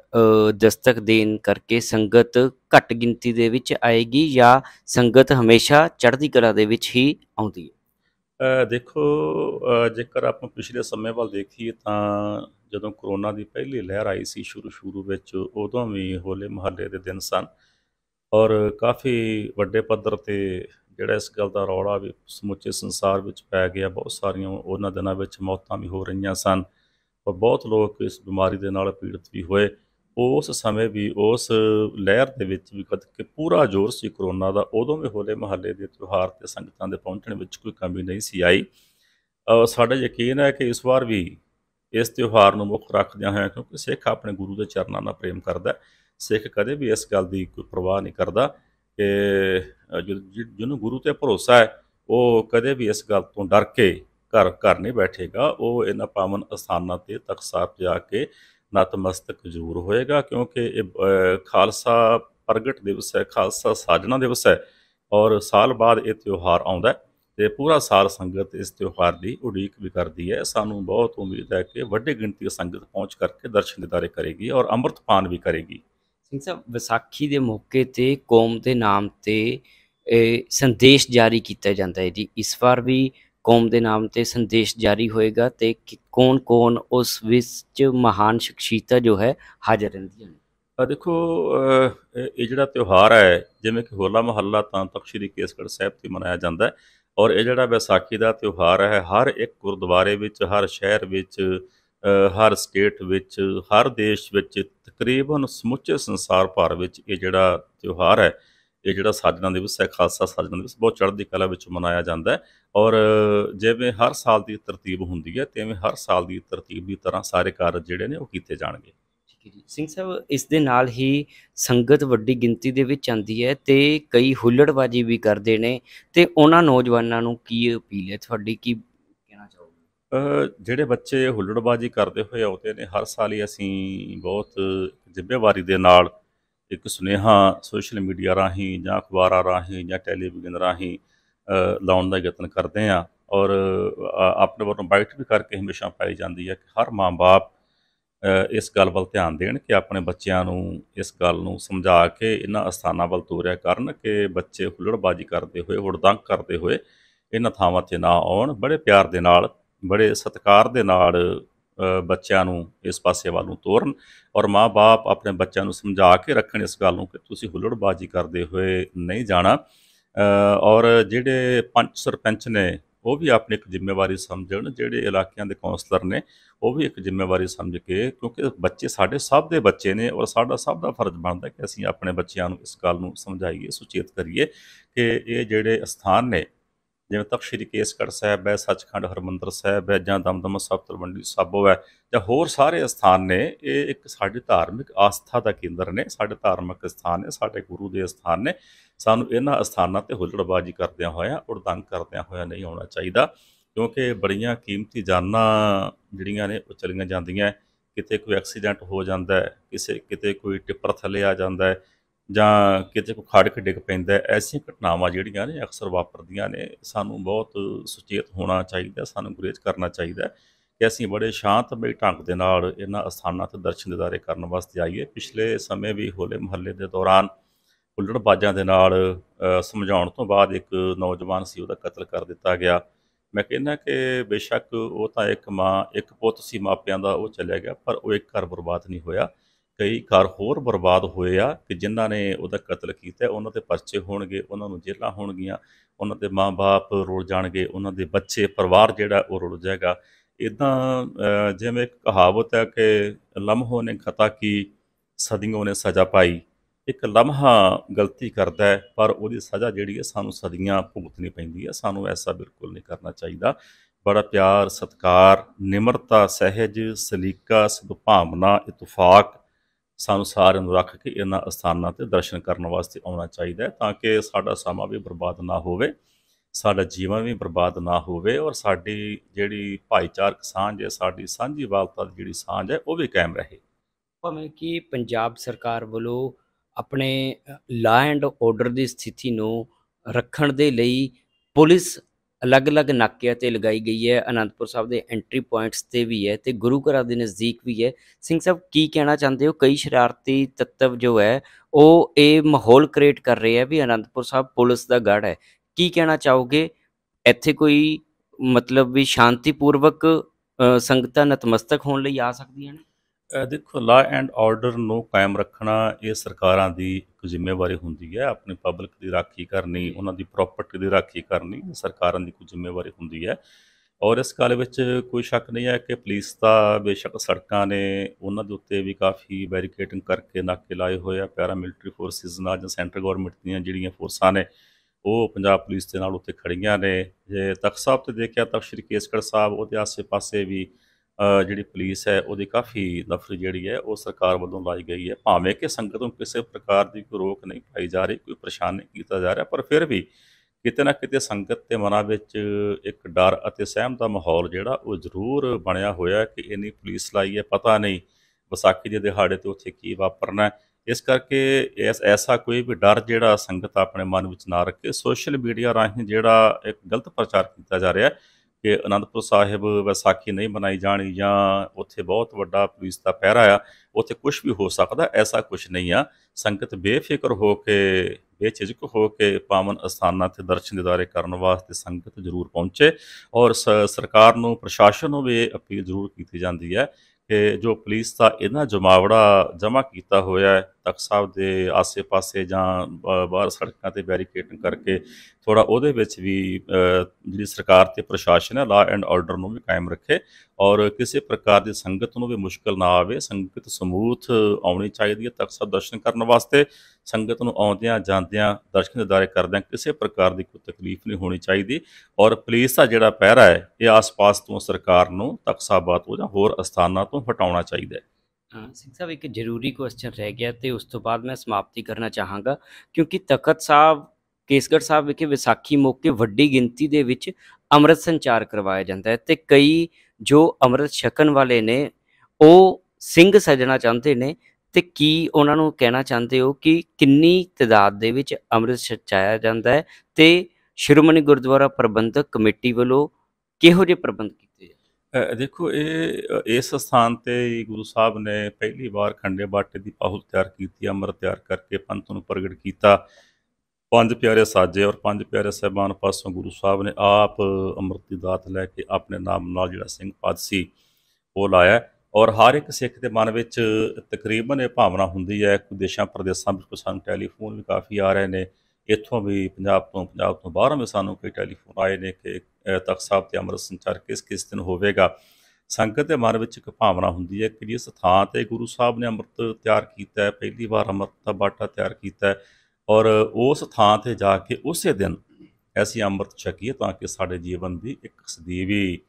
C: ਦਸਤਕ ਦੇਣ ਕਰਕੇ ਸੰਗਤ ਘੱਟ ਗਿਣਤੀ ਦੇ ਵਿੱਚ ਆਏਗੀ ਜਾਂ ਸੰਗਤ ਹਮੇਸ਼ਾ ਚੜ੍ਹਦੀ ਕਲਾ ਦੇ ਵਿੱਚ ਹੀ ਆਉਂਦੀ ਹੈ?
E: ਦੇਖੋ, ਜੇਕਰ ਆਪਾਂ ਪਿਛਲੇ ਸਮੇਂ ਵੱਲ ਦੇਖੀਏ ਤਾਂ ਜਦੋਂ ਕਰੋਨਾ ਦੀ ਪਹਿਲੀ ਲਹਿਰ ਆਈ ਸੀ ਸ਼ੁਰੂ ਵਿੱਚ, ਉਦੋਂ ਵੀ ਹੋਲੇ ਮਹੱਲੇ ਦੇ ਦਿਨ ਸਨ ਔਰ ਕਾਫੀ ਵੱਡੇ ਪੱਧਰ 'ਤੇ ਜਿਹੜਾ ਇਸ ਗੱਲ ਦਾ ਰੌਲਾ ਵੀ ਸਮੁੱਚੇ ਸੰਸਾਰ ਵਿੱਚ ਪੈ ਗਿਆ। ਬਹੁਤ ਸਾਰੀਆਂ ਉਹਨਾਂ ਦਿਨਾਂ ਵਿੱਚ ਮੌਤਾਂ ਵੀ ਹੋ ਰਹੀਆਂ ਸਨ ਔਰ ਬਹੁਤ ਲੋਕ ਇਸ ਬਿਮਾਰੀ ਦੇ ਨਾਲ ਪੀੜਤ ਵੀ ਹੋਏ। ਉਸ ਸਮੇਂ ਵੀ ਉਸ ਲਹਿਰ ਦੇ ਵਿੱਚ ਵੀ ਕਦ ਕਿ ਪੂਰਾ ਜ਼ੋਰ ਸੀ ਕਰੋਨਾ ਦਾ, ਉਦੋਂ ਵੀ ਹੋਲੇ ਮਹੱਲੇ ਦੇ ਤਿਉਹਾਰ 'ਤੇ ਸੰਗਤਾਂ ਦੇ ਪਹੁੰਚਣ ਵਿੱਚ ਕੋਈ ਕਮੀ ਨਹੀਂ ਸੀ ਆਈ। ਸਾਡਾ ਯਕੀਨ ਹੈ ਕਿ ਇਸ ਵਾਰ ਵੀ ਇਸ ਤਿਉਹਾਰ ਨੂੰ ਮੁੱਖ ਰੱਖਦਿਆਂ ਹੋਇਆਂ, ਕਿਉਂਕਿ ਸਿੱਖ ਆਪਣੇ ਗੁਰੂ ਦੇ ਚਰਨਾਂ ਨਾਲ ਪ੍ਰੇਮ ਕਰਦਾ, ਸਿੱਖ ਕਦੇ ਵੀ ਇਸ ਗੱਲ ਦੀ ਕੋਈ ਪਰਵਾਹ ਨਹੀਂ ਕਰਦਾ ਕਿ ਜਿਹਨੂੰ ਗੁਰੂ 'ਤੇ ਭਰੋਸਾ ਹੈ ਉਹ ਕਦੇ ਵੀ ਇਸ ਗੱਲ ਤੋਂ ਡਰ ਕੇ ਘਰ ਨਹੀਂ ਬੈਠੇਗਾ। ਉਹ ਇਹਨਾਂ ਪਾਵਨ ਅਸਥਾਨਾਂ 'ਤੇ ਤਖ਼ਤ ਸਾਹਿਬ ਜਾ ਕੇ ਨਤਮਸਤਕ ਜ਼ਰੂਰ ਹੋਏਗਾ ਕਿਉਂਕਿ ਇਹ ਖਾਲਸਾ ਪ੍ਰਗਟ ਦਿਵਸ ਹੈ, ਖਾਲਸਾ ਸਾਜਣਾ ਦਿਵਸ ਹੈ ਔਰ ਸਾਲ ਬਾਅਦ ਇਹ ਤਿਉਹਾਰ ਆਉਂਦਾ ਤੇ ਪੂਰਾ ਸਾਲ ਸੰਗਤ ਇਸ ਤਿਉਹਾਰ ਦੀ ਉਡੀਕ ਵੀ ਕਰਦੀ ਹੈ। ਸਾਨੂੰ ਬਹੁਤ ਉਮੀਦ ਹੈ ਕਿ ਵੱਡੀ ਗਿਣਤੀ ਸੰਗਤ ਪਹੁੰਚ ਕਰਕੇ ਦਰਸ਼ਨ ਦੀਦਾਰੇ ਕਰੇਗੀ ਔਰ ਅੰਮ੍ਰਿਤਪਾਨ ਵੀ ਕਰੇਗੀ।
C: ਸਿੰਘ ਸਾਹਿਬ, ਵਿਸਾਖੀ ਦੇ ਮੌਕੇ 'ਤੇ ਕੌਮ ਦੇ ਨਾਮ 'ਤੇ ਸੰਦੇਸ਼ ਜਾਰੀ ਕੀਤਾ ਜਾਂਦਾ ਹੈ ਜੀ। ਇਸ ਵਾਰ ਵੀ ਕੌਮ ਦੇ ਨਾਮ 'ਤੇ ਸੰਦੇਸ਼ ਜਾਰੀ ਹੋਏਗਾ ਤੇ ਕੌਣ ਉਸ ਵਿੱਚ ਮਹਾਨ ਸ਼ਖਸੀਅਤਾਂ ਜੋ ਹੈ ਹਾਜ਼ਰ ਰਹਿੰਦੀਆਂ ਨੇ?
E: ਦੇਖੋ, ਇਹ ਜਿਹੜਾ ਤਿਉਹਾਰ ਹੈ ਜਿਵੇਂ ਕਿ ਹੋਲਾ ਮਹੱਲਾ ਤਾਂ ਤਖ਼ਤ ਸ੍ਰੀ ਕੇਸਗੜ੍ਹ ਸਾਹਿਬ 'ਤੇ ਮਨਾਇਆ ਜਾਂਦਾ ਹੈ ਔਰ ਇਹ ਜਿਹੜਾ ਵਿਸਾਖੀ ਦਾ ਤਿਉਹਾਰ ਹੈ ਹਰ ਇੱਕ ਗੁਰਦੁਆਰੇ ਵਿੱਚ, ਹਰ ਸ਼ਹਿਰ ਵਿੱਚ, ਹਰ ਸਟੇਟ ਵਿੱਚ, ਹਰ ਦੇਸ਼ ਵਿੱਚ, ਤਕਰੀਬਨ ਸਮੁੱਚੇ ਸੰਸਾਰ ਭਰ ਵਿੱਚ ਇਹ ਜਿਹੜਾ ਤਿਉਹਾਰ ਹੈ, ਇਹ ਜਿਹੜਾ ਸਾਜਣਾ ਦਿਵਸ ਹੈ, ਖਾਲਸਾ ਸਾਜਣਾ ਦਿਵਸ ਬਹੁਤ ਚੜ੍ਹਦੀ ਕਲਾ ਵਿੱਚ ਮਨਾਇਆ ਜਾਂਦਾ ਹੈ ਔਰ ਜਿਵੇਂ ਹਰ ਸਾਲ ਦੀ ਤਰਤੀਬ ਹੁੰਦੀ ਹੈ ਤਿਵੇਂ ਹਰ ਸਾਲ ਦੀ ਤਰਤੀਬ ਦੀ ਤਰ੍ਹਾਂ ਸਾਰੇ ਕਾਰਜ ਜਿਹੜੇ ਨੇ ਉਹ ਕੀਤੇ ਜਾਣਗੇ।
C: ਠੀਕ ਹੈ ਜੀ। ਸਿੰਘ ਸਾਹਿਬ, ਇਸ ਦੇ ਨਾਲ ਹੀ ਸੰਗਤ ਵੱਡੀ ਗਿਣਤੀ ਦੇ ਵਿੱਚ ਆਉਂਦੀ ਹੈ ਤੇ ਕਈ ਹੁੱਲੜਬਾਜੀ ਵੀ ਕਰਦੇ ਨੇ ਤੇ ਉਹਨਾਂ ਨੌਜਵਾਨਾਂ ਨੂੰ ਕੀ ਅਪੀਲ ਹੈ ਤੁਹਾਡੀ, ਕੀ ਕਹਿਣਾ ਚਾਹੋਗੇ?
E: ਜਿਹੜੇ ਬੱਚੇ ਹੁੱਲੜਬਾਜੀ ਕਰਦੇ ਹੋਏ ਆਉਂਦੇ ਨੇ, ਹਰ ਸਾਲ ਹੀ ਅਸੀਂ ਬਹੁਤ ਜ਼ਿੰਮੇਵਾਰੀ ਦੇ ਨਾਲ ਇੱਕ ਸੁਨੇਹਾ ਸੋਸ਼ਲ ਮੀਡੀਆ ਰਾਹੀਂ ਜਾਂ ਅਖਬਾਰਾਂ ਰਾਹੀਂ ਜਾਂ ਟੈਲੀਵਿਜ਼ਨ ਰਾਹੀਂ ਲਾਉਣ ਦਾ ਯਤਨ ਕਰਦੇ ਹਾਂ ਔਰ ਆਪਣੇ ਵੱਲੋਂ ਬਾਈਟ ਵੀ ਕਰਕੇ ਹਮੇਸ਼ਾ ਪਾਈ ਜਾਂਦੀ ਹੈ ਕਿ ਹਰ ਮਾਂ-ਬਾਪ ਇਸ ਗੱਲ ਵੱਲ ਧਿਆਨ ਦੇਣ ਕਿ ਆਪਣੇ ਬੱਚਿਆਂ ਨੂੰ ਇਸ ਗੱਲ ਨੂੰ ਸਮਝਾ ਕੇ ਇਹਨਾਂ ਅਸਥਾਨਾਂ ਵੱਲ ਤੋਰਿਆ ਕਰਨ ਕਿ ਬੱਚੇ ਹੁੱਲੜਬਾਜੀ ਕਰਦੇ ਹੋਏ, ਹੁੜਦੰਗ ਕਰਦੇ ਹੋਏ ਇਹਨਾਂ ਥਾਵਾਂ 'ਤੇ ਨਾ ਆਉਣ। ਬੜੇ ਪਿਆਰ ਦੇ ਨਾਲ, ਬੜੇ ਸਤਿਕਾਰ ਦੇ ਨਾਲ ਬੱਚਿਆਂ ਨੂੰ ਇਸ ਪਾਸੇ ਵੱਲ ਨੂੰ ਤੋਰਨ ਔਰ ਮਾਂ-ਬਾਪ ਆਪਣੇ ਬੱਚਿਆਂ ਨੂੰ ਸਮਝਾ ਕੇ ਰੱਖਣ ਇਸ ਗੱਲ ਨੂੰ ਕਿ ਤੁਸੀਂ ਹੁੱਲੜਬਾਜੀ ਕਰਦੇ ਹੋਏ ਨਹੀਂ ਜਾਣਾ। ਔਰ ਜਿਹੜੇ ਪੰਚ ਸਰਪੰਚ ਨੇ ਉਹ ਵੀ ਆਪਣੀ ਇੱਕ ਜ਼ਿੰਮੇਵਾਰੀ ਸਮਝਣ, ਜਿਹੜੇ ਇਲਾਕਿਆਂ ਦੇ ਕੌਂਸਲਰ ਨੇ ਉਹ ਵੀ ਇੱਕ ਜ਼ਿੰਮੇਵਾਰੀ ਸਮਝ ਕੇ, ਕਿਉਂਕਿ ਬੱਚੇ ਸਾਡੇ ਸਭ ਦੇ ਬੱਚੇ ਨੇ ਔਰ ਸਾਡਾ ਸਭ ਦਾ ਫਰਜ਼ ਬਣਦਾ ਕਿ ਅਸੀਂ ਆਪਣੇ ਬੱਚਿਆਂ ਨੂੰ ਇਸ ਗੱਲ ਨੂੰ ਸਮਝਾਈਏ, ਸੁਚੇਤ ਕਰੀਏ ਕਿ ਇਹ ਜਿਹੜੇ ਅਸਥਾਨ ਨੇ, ਜਿਵੇਂ ਤਖ਼ਤ ਸ੍ਰੀ ਕੇਸਗੜ੍ਹ ਸਾਹਿਬ ਹੈ, ਸੱਚਖੰਡ ਹਰਿਮੰਦਰ ਸਾਹਿਬ ਹੈ, ਜਾਂ ਦਮਦਮਾ ਸਾਹਿਬ ਤਲਵੰਡੀ ਸਾਬੋ ਹੈ, ਜਾਂ ਹੋਰ ਸਾਰੇ ਅਸਥਾਨ ਨੇ, ਇਹ ਇੱਕ ਸਾਡੀ ਧਾਰਮਿਕ ਆਸਥਾ ਦਾ ਕੇਂਦਰ ਨੇ, ਸਾਡੇ ਧਾਰਮਿਕ ਅਸਥਾਨ ਨੇ, ਸਾਡੇ ਗੁਰੂ ਦੇ ਅਸਥਾਨ ਨੇ। ਸਾਨੂੰ ਇਹਨਾਂ ਅਸਥਾਨਾਂ 'ਤੇ ਹੁੱਲੜਬਾਜ਼ੀ ਕਰਦਿਆਂ ਹੋਇਆਂ, ਉੜਦੰਗ ਕਰਦਿਆਂ ਹੋਇਆਂ ਨਹੀਂ ਆਉਣਾ ਚਾਹੀਦਾ, ਕਿਉਂਕਿ ਬੜੀਆਂ ਕੀਮਤੀ ਜਾਨਾਂ ਜਿਹੜੀਆਂ ਨੇ ਉਹ ਚਲੀਆਂ ਜਾਂਦੀਆਂ। ਕਿਤੇ ਕੋਈ ਐਕਸੀਡੈਂਟ ਹੋ ਜਾਂਦਾ ਹੈ, ਕਿਤੇ ਕੋਈ ਟਿੱਪਰ ਥੱਲੇ ਆ ਜਾਂਦਾ ਹੈ, ਜਾਂ ਕਿਤੇ ਕੋਈ ਖੜ ਕੇ ਡਿੱਗ ਪੈਂਦਾ ਹੈ। ਐਸੀਆਂ ਘਟਨਾਵਾਂ ਜਿਹੜੀਆਂ ਨੇ ਅਕਸਰ ਵਾਪਰਦੀਆਂ ਨੇ। ਸਾਨੂੰ ਬਹੁਤ ਸੁਚੇਤ ਹੋਣਾ ਚਾਹੀਦਾ, ਸਾਨੂੰ ਗੁਰੇਜ਼ ਕਰਨਾ ਚਾਹੀਦਾ ਕਿ ਅਸੀਂ ਬੜੇ ਸ਼ਾਂਤਮਈ ਢੰਗ ਦੇ ਨਾਲ ਇਹਨਾਂ ਅਸਥਾਨਾਂ 'ਤੇ ਦਰਸ਼ਨ ਦਿਦਾਰੇ ਕਰਨ ਵਾਸਤੇ ਆਈਏ। ਪਿਛਲੇ ਸਮੇਂ ਵੀ ਹੋਲੇ ਮਹੱਲੇ ਦੇ ਦੌਰਾਨ ਹੁੱਲੜਬਾਜ਼ਾਂ ਦੇ ਨਾਲ ਸਮਝਾਉਣ ਤੋਂ ਬਾਅਦ ਇੱਕ ਨੌਜਵਾਨ ਸੀ, ਉਹਦਾ ਕਤਲ ਕਰ ਦਿੱਤਾ ਗਿਆ। ਮੈਂ ਕਹਿੰਦਾ ਕਿ ਬੇਸ਼ੱਕ ਉਹ ਤਾਂ ਇੱਕ ਮਾਂ, ਇੱਕ ਪੁੱਤ ਸੀ ਮਾਪਿਆਂ ਦਾ, ਉਹ ਚਲਿਆ ਗਿਆ, ਪਰ ਉਹ ਇੱਕ ਘਰ ਬਰਬਾਦ ਨਹੀਂ ਹੋਇਆ। ਕਈ ਘਰ ਹੋਰ ਬਰਬਾਦ ਹੋਏ ਆ ਕਿ ਜਿਨ੍ਹਾਂ ਨੇ ਉਹਦਾ ਕਤਲ ਕੀਤਾ, ਉਹਨਾਂ 'ਤੇ ਪਰਚੇ ਹੋਣਗੇ, ਉਹਨਾਂ ਨੂੰ ਜੇਲ੍ਹਾਂ ਹੋਣਗੀਆਂ, ਉਹਨਾਂ ਦੇ ਮਾਂ-ਬਾਪ ਰੁਲ ਜਾਣਗੇ, ਉਹਨਾਂ ਦੇ ਬੱਚੇ, ਪਰਿਵਾਰ ਜਿਹੜਾ ਉਹ ਰੁਲ ਜਾਏਗਾ। ਇੱਦਾਂ ਜਿਵੇਂ ਇੱਕ ਕਹਾਵਤ ਹੈ ਕਿ ਲਮਹੋਂ ਨੇ ਖਤਾ ਕੀ, ਸਦੀਆਂ ਨੇ ਸਜ਼ਾ ਪਾਈ। ਇੱਕ ਲਮਹਾ ਗਲਤੀ ਕਰਦਾ ਹੈ, ਪਰ ਉਹਦੀ ਸਜ਼ਾ ਜਿਹੜੀ ਹੈ ਸਾਨੂੰ ਸਦੀਆਂ ਭੁਗਤਣੀ ਪੈਂਦੀ ਹੈ। ਸਾਨੂੰ ਐਸਾ ਬਿਲਕੁਲ ਨਹੀਂ ਕਰਨਾ ਚਾਹੀਦਾ। ਬੜਾ ਪਿਆਰ, ਸਤਿਕਾਰ, ਨਿਮਰਤਾ, ਸਹਿਜ, ਸਲੀਕਾ, ਸਦਭਾਵਨਾ, ਇਤਫਾਕ ਸਾਨੂੰ ਸਾਰਿਆਂ ਨੂੰ ਰੱਖ ਕੇ ਇਹਨਾਂ ਅਸਥਾਨਾਂ 'ਤੇ ਦਰਸ਼ਨ ਕਰਨ ਵਾਸਤੇ ਆਉਣਾ ਚਾਹੀਦਾ ਹੈ, ਤਾਂ ਕਿ ਸਾਡਾ ਸਮਾਂ ਵੀ ਬਰਬਾਦ ਨਾ ਹੋਵੇ, ਸਾਡਾ ਜੀਵਨ ਵੀ ਬਰਬਾਦ ਨਾ ਹੋਵੇ, ਔਰ ਸਾਡੀ ਜਿਹੜੀ ਭਾਈਚਾਰਕ ਸਾਂਝ ਹੈ, ਸਾਡੀ ਸਾਂਝੀਵਾਲਤਾ ਦੀ ਜਿਹੜੀ ਸਾਂਝ ਹੈ, ਉਹ ਵੀ ਕਾਇਮ ਰਹੇ।
C: ਭਾਵੇਂ ਕਿ ਪੰਜਾਬ ਸਰਕਾਰ ਵੱਲੋਂ ਆਪਣੇ ਲਾ ਐਂਡ ਆਰਡਰ ਦੀ ਸਥਿਤੀ ਨੂੰ ਰੱਖਣ ਦੇ ਲਈ ਪੁਲਿਸ ਅਲੱਗ-ਅਲੱਗ ਨਾਕਿਆਂ 'ਤੇ ਲਗਾਈ ਗਈ ਹੈ, ਅਨੰਦਪੁਰ ਸਾਹਿਬ ਦੇ ਐਂਟਰੀ ਪੁਆਇੰਟਸ 'ਤੇ ਵੀ ਹੈ ਅਤੇ ਗੁਰੂ ਘਰਾਂ ਦੇ ਨਜ਼ਦੀਕ ਵੀ ਹੈ। ਸਿੰਘ ਸਾਹਿਬ, ਕੀ ਕਹਿਣਾ ਚਾਹੁੰਦੇ ਹੋ? ਕਈ ਸ਼ਰਾਰਤੀ ਤੱਤਵ ਜੋ ਹੈ ਉਹ ਇਹ ਮਾਹੌਲ ਕ੍ਰੀਏਟ ਕਰ ਰਹੇ ਹੈ ਵੀ ਅਨੰਦਪੁਰ ਸਾਹਿਬ ਪੁਲਿਸ ਦਾ ਗੜ੍ਹ ਹੈ। ਕੀ ਕਹਿਣਾ ਚਾਹੋਗੇ? ਇੱਥੇ ਕੋਈ ਮਤਲਬ ਵੀ ਸ਼ਾਂਤੀਪੂਰਵਕ ਸੰਗਤਾਂ ਨਤਮਸਤਕ ਹੋਣ ਲਈ ਆ ਸਕਦੀਆਂ ਨੇ?
E: ਦੇਖੋ, ਲਾ ਐਂਡ ਆਰਡਰ ਨੂੰ ਕਾਇਮ ਰੱਖਣਾ ਇਹ ਸਰਕਾਰਾਂ ਦੀ ਇੱਕ ਜ਼ਿੰਮੇਵਾਰੀ ਹੁੰਦੀ ਹੈ। ਆਪਣੀ ਪਬਲਿਕ ਦੀ ਰਾਖੀ ਕਰਨੀ, ਉਹਨਾਂ ਦੀ ਪ੍ਰੋਪਰਟੀ ਦੀ ਰਾਖੀ ਕਰਨੀ ਸਰਕਾਰਾਂ ਦੀ ਕੋਈ ਜ਼ਿੰਮੇਵਾਰੀ ਹੁੰਦੀ ਹੈ। ਔਰ ਇਸ ਗੱਲ ਵਿੱਚ ਕੋਈ ਸ਼ੱਕ ਨਹੀਂ ਹੈ ਕਿ ਪੁਲਿਸ ਦਾ ਬੇਸ਼ੱਕ ਸੜਕਾਂ ਨੇ ਉਹਨਾਂ ਦੇ ਉੱਤੇ ਵੀ ਕਾਫੀ ਬੈਰੀਕੇਡਿੰਗ ਕਰਕੇ ਨਾਕੇ ਲਾਏ ਹੋਏ ਆ। ਪੈਰਾਮਿਲਟਰੀ ਫੋਰਸਿਸ ਨਾਲ ਜਾਂ ਸੈਂਟਰ ਗੌਰਮੈਂਟ ਦੀਆਂ ਜਿਹੜੀਆਂ ਫੋਰਸਾਂ ਨੇ ਉਹ ਪੰਜਾਬ ਪੁਲਿਸ ਦੇ ਨਾਲ ਉੱਤੇ ਖੜੀਆਂ ਨੇ। ਜੇ ਤਖ਼ਤ ਸਾਹਿਬ 'ਤੇ ਦੇਖਿਆ, ਤਖ਼ਤ ਸ੍ਰੀ ਕੇਸਗੜ੍ਹ ਸਾਹਿਬ, ਉਹਦੇ ਆਸੇ ਪਾਸੇ ਵੀ ਜਿਹੜੀ ਪੁਲਿਸ ਹੈ ਉਹਦੀ ਕਾਫੀ ਨਫਰੀ ਜਿਹੜੀ ਹੈ ਉਹ ਸਰਕਾਰ ਵੱਲੋਂ ਲਾਈ ਗਈ ਹੈ। ਭਾਵੇਂ ਕਿ ਸੰਗਤ ਨੂੰ ਕਿਸੇ ਪ੍ਰਕਾਰ ਦੀ ਕੋਈ ਰੋਕ ਨਹੀਂ ਪਾਈ ਜਾ ਰਹੀ, ਕੋਈ ਪਰੇਸ਼ਾਨ ਨਹੀਂ ਕੀਤਾ ਜਾ ਰਿਹਾ, ਪਰ ਫਿਰ ਵੀ ਕਿਤੇ ਨਾ ਕਿਤੇ ਸੰਗਤ ਦੇ ਮਨਾਂ ਵਿੱਚ ਇੱਕ ਡਰ ਅਤੇ ਸਹਿਮ ਦਾ ਮਾਹੌਲ ਜਿਹੜਾ ਉਹ ਜ਼ਰੂਰ ਬਣਿਆ ਹੋਇਆ ਕਿ ਇੰਨੀ ਪੁਲਿਸ ਲਾਈ ਹੈ, ਪਤਾ ਨਹੀਂ ਵਿਸਾਖੀ ਦੇ ਦਿਹਾੜੇ 'ਤੇ ਉੱਥੇ ਕੀ ਵਾਪਰਨਾ। ਇਸ ਕਰਕੇ ਐਸਾ ਕੋਈ ਵੀ ਡਰ ਜਿਹੜਾ ਸੰਗਤ ਆਪਣੇ ਮਨ ਵਿੱਚ ਨਾ ਰੱਖੇ। ਸੋਸ਼ਲ ਮੀਡੀਆ ਰਾਹੀਂ ਜਿਹੜਾ ਇੱਕ ਗਲਤ ਪ੍ਰਚਾਰ ਕੀਤਾ ਜਾ ਰਿਹਾ ਕਿ ਅਨੰਦਪੁਰ ਸਾਹਿਬ ਵਿਸਾਖੀ ਨਹੀਂ ਮਨਾਈ ਜਾਣੀ ਜਾਂ ਉੱਥੇ ਬਹੁਤ ਵੱਡਾ ਪੁਲਿਸ ਦਾ ਪਹਿਰਾ ਆ, ਉੱਥੇ ਕੁਛ ਵੀ ਹੋ ਸਕਦਾ, ਐਸਾ ਕੁਛ ਨਹੀਂ ਆ। ਸੰਗਤ ਬੇਫਿਕਰ ਹੋ ਕੇ, ਬੇਝਿਜਕ ਹੋ ਕੇ ਪਾਵਨ ਅਸਥਾਨਾਂ 'ਤੇ ਦਰਸ਼ਨ ਦਿਦਾਰੇ ਕਰਨ ਵਾਸਤੇ ਸੰਗਤ ਜ਼ਰੂਰ ਪਹੁੰਚੇ। ਔਰ ਸਰਕਾਰ ਨੂੰ, ਪ੍ਰਸ਼ਾਸਨ ਨੂੰ ਵੀ ਇਹ ਅਪੀਲ ਜ਼ਰੂਰ ਕੀਤੀ ਜਾਂਦੀ ਹੈ ਕਿ ਜੋ ਪੁਲਿਸ ਦਾ ਇਹਨਾਂ ਜਮਾਵੜਾ ਜਮ੍ਹਾਂ ਕੀਤਾ ਹੋਇਆ ਹੈ ਤਖ਼ਤ ਸਾਹਿਬ ਦੇ ਆਸੇ-ਪਾਸੇ ਜਾਂ ਬਾਹਰ ਸੜਕਾਂ 'ਤੇ ਬੈਰੀਕੇਡਿੰਗ ਕਰਕੇ, ਥੋੜ੍ਹਾ ਉਹਦੇ ਵਿੱਚ ਵੀ ਜਿਹੜੀ ਸਰਕਾਰ ਅਤੇ ਪ੍ਰਸ਼ਾਸਨ ਹੈ ਲਾ ਐਂਡ ਆਰਡਰ ਨੂੰ ਵੀ ਕਾਇਮ ਰੱਖੇ ਔਰ ਕਿਸੇ ਪ੍ਰਕਾਰ ਦੀ ਸੰਗਤ ਨੂੰ ਵੀ ਮੁਸ਼ਕਿਲ ਨਾ ਆਵੇ। ਸੰਗਤ ਸਮੂਥ ਆਉਣੀ ਚਾਹੀਦੀ ਹੈ ਤਖ਼ਤ ਸਾਹਿਬ ਦਰਸ਼ਨ ਕਰਨ ਵਾਸਤੇ। ਸੰਗਤ ਨੂੰ ਆਉਂਦਿਆਂ ਜਾਂਦਿਆਂ ਦਰਸ਼ਨ ਦਿਦਾਰੇ ਕਰਦਿਆਂ ਕਿਸੇ ਪ੍ਰਕਾਰ ਦੀ ਕੋਈ ਤਕਲੀਫ ਨਹੀਂ ਹੋਣੀ ਚਾਹੀਦੀ। ਔਰ ਪੁਲਿਸ ਦਾ ਜਿਹੜਾ ਪਹਿਰਾ ਹੈ ਇਹ ਆਸ-ਪਾਸ ਤੋਂ ਸਰਕਾਰ ਨੂੰ ਤਖ਼ਤ ਸਾਹਿਬਾਂ ਤੋਂ ਜਾਂ ਹੋਰ ਅਸਥਾਨਾਂ ਤੋਂ ਹਟਾਉਣਾ ਚਾਹੀਦਾ ਹੈ।
C: ਸਿੰਘ ਸਾਹਿਬ, ਇੱਕ ਜ਼ਰੂਰੀ ਕੁਐਸਚਨ ਰਹਿ ਗਿਆ ਅਤੇ ਉਸ ਤੋਂ ਬਾਅਦ ਮੈਂ ਸਮਾਪਤੀ ਕਰਨਾ ਚਾਹਾਂਗਾ, ਕਿਉਂਕਿ ਤਖ਼ਤ ਸਾਹਿਬ ਕੇਸਗੜ੍ਹ ਸਾਹਿਬ ਵਿਖੇ ਵਿਸਾਖੀ ਮੌਕੇ ਵੱਡੀ ਗਿਣਤੀ ਦੇ ਵਿੱਚ ਅੰਮ੍ਰਿਤ ਸੰਚਾਰ ਕਰਵਾਇਆ ਜਾਂਦਾ ਹੈ ਅਤੇ ਕਈ ਜੋ ਅੰਮ੍ਰਿਤ ਛਕਣ ਵਾਲੇ ਨੇ ਉਹ ਸਿੰਘ ਸਜਣਾ ਚਾਹੁੰਦੇ ਨੇ, ਅਤੇ ਕੀ ਉਹਨਾਂ ਨੂੰ ਕਹਿਣਾ ਚਾਹੁੰਦੇ ਹੋ ਕਿ ਕਿੰਨੀ ਤਾਦਾਦ ਦੇ ਵਿੱਚ ਅੰਮ੍ਰਿਤ ਛਕਾਇਆ ਜਾਂਦਾ ਹੈ ਅਤੇ ਸ਼੍ਰੋਮਣੀ ਗੁਰਦੁਆਰਾ ਪ੍ਰਬੰਧਕ ਕਮੇਟੀ ਵੱਲੋਂ ਕਿਹੋ ਜਿਹੇ ਪ੍ਰਬੰਧ ਕੀਤੇ ਜਾਂਦੇ?
E: ਦੇਖੋ, ਇਸ ਸਥਾਨ 'ਤੇ ਗੁਰੂ ਸਾਹਿਬ ਨੇ ਪਹਿਲੀ ਵਾਰ ਖੰਡੇ ਬਾਟੇ ਦੀ ਪਾਹੁਲ ਤਿਆਰ ਕੀਤੀ, ਅੰਮ੍ਰਿਤ ਤਿਆਰ ਕਰਕੇ ਪੰਥ ਨੂੰ ਪ੍ਰਗਟ ਕੀਤਾ। 5 ਪਿਆਰੇ ਸਾਜੇ ਔਰ 5 ਪਿਆਰੇ ਸਾਹਿਬਾਨ ਪਾਸੋਂ ਗੁਰੂ ਸਾਹਿਬ ਨੇ ਆਪ ਅੰਮ੍ਰਿਤ ਦੀ ਦਾਤ ਲੈ ਕੇ ਆਪਣੇ ਨਾਮ ਨਾਲ ਜਿਹੜਾ ਸਿੰਘ ਪਦ ਸੀ ਉਹ ਲਾਇਆ। ਔਰ ਹਰ ਇੱਕ ਸਿੱਖ ਦੇ ਮਨ ਵਿੱਚ ਤਕਰੀਬਨ ਇਹ ਭਾਵਨਾ ਹੁੰਦੀ ਹੈ। ਕੋਈ ਦੇਸ਼ਾਂ ਪ੍ਰਦੇਸ਼ਾਂ ਵਿੱਚ ਸਾਨੂੰ ਟੈਲੀਫੋਨ ਵੀ ਕਾਫੀ ਆ ਰਹੇ ਨੇ, ਇੱਥੋਂ ਵੀ ਪੰਜਾਬ ਤੋਂ ਬਾਹਰੋਂ ਵੀ ਸਾਨੂੰ ਕਈ ਟੈਲੀਫੋਨ ਆਏ ਨੇ ਕਿ ਤਖ਼ਤ ਸਾਹਿਬ ਤੇ ਅੰਮ੍ਰਿਤ ਸੰਚਾਰ ਕਿਸ ਦਿਨ ਹੋਵੇਗਾ। ਸੰਗਤ ਦੇ ਮਨ ਵਿੱਚ ਇੱਕ ਭਾਵਨਾ ਹੁੰਦੀ ਹੈ ਕਿ ਜਿਸ ਥਾਂ ਤੇ ਗੁਰੂ ਸਾਹਿਬ ਨੇ ਅੰਮ੍ਰਿਤ ਤਿਆਰ ਕੀਤਾ ਹੈ, ਪਹਿਲੀ ਵਾਰ ਅੰਮ੍ਰਿਤ ਦਾ ਬਾਟਾ ਤਿਆਰ ਕੀਤਾ ਹੈ, ਔਰ ਉਸ ਥਾਂ ਤੇ ਜਾ ਕੇ ਉਸੇ ਦਿਨ ਅਸੀਂ ਅੰਮ੍ਰਿਤ ਛਕੀਏ ਤਾਂ ਕਿ ਸਾਡੇ ਜੀਵਨ ਦੀ ਇੱਕ ਸਦੀਵੀ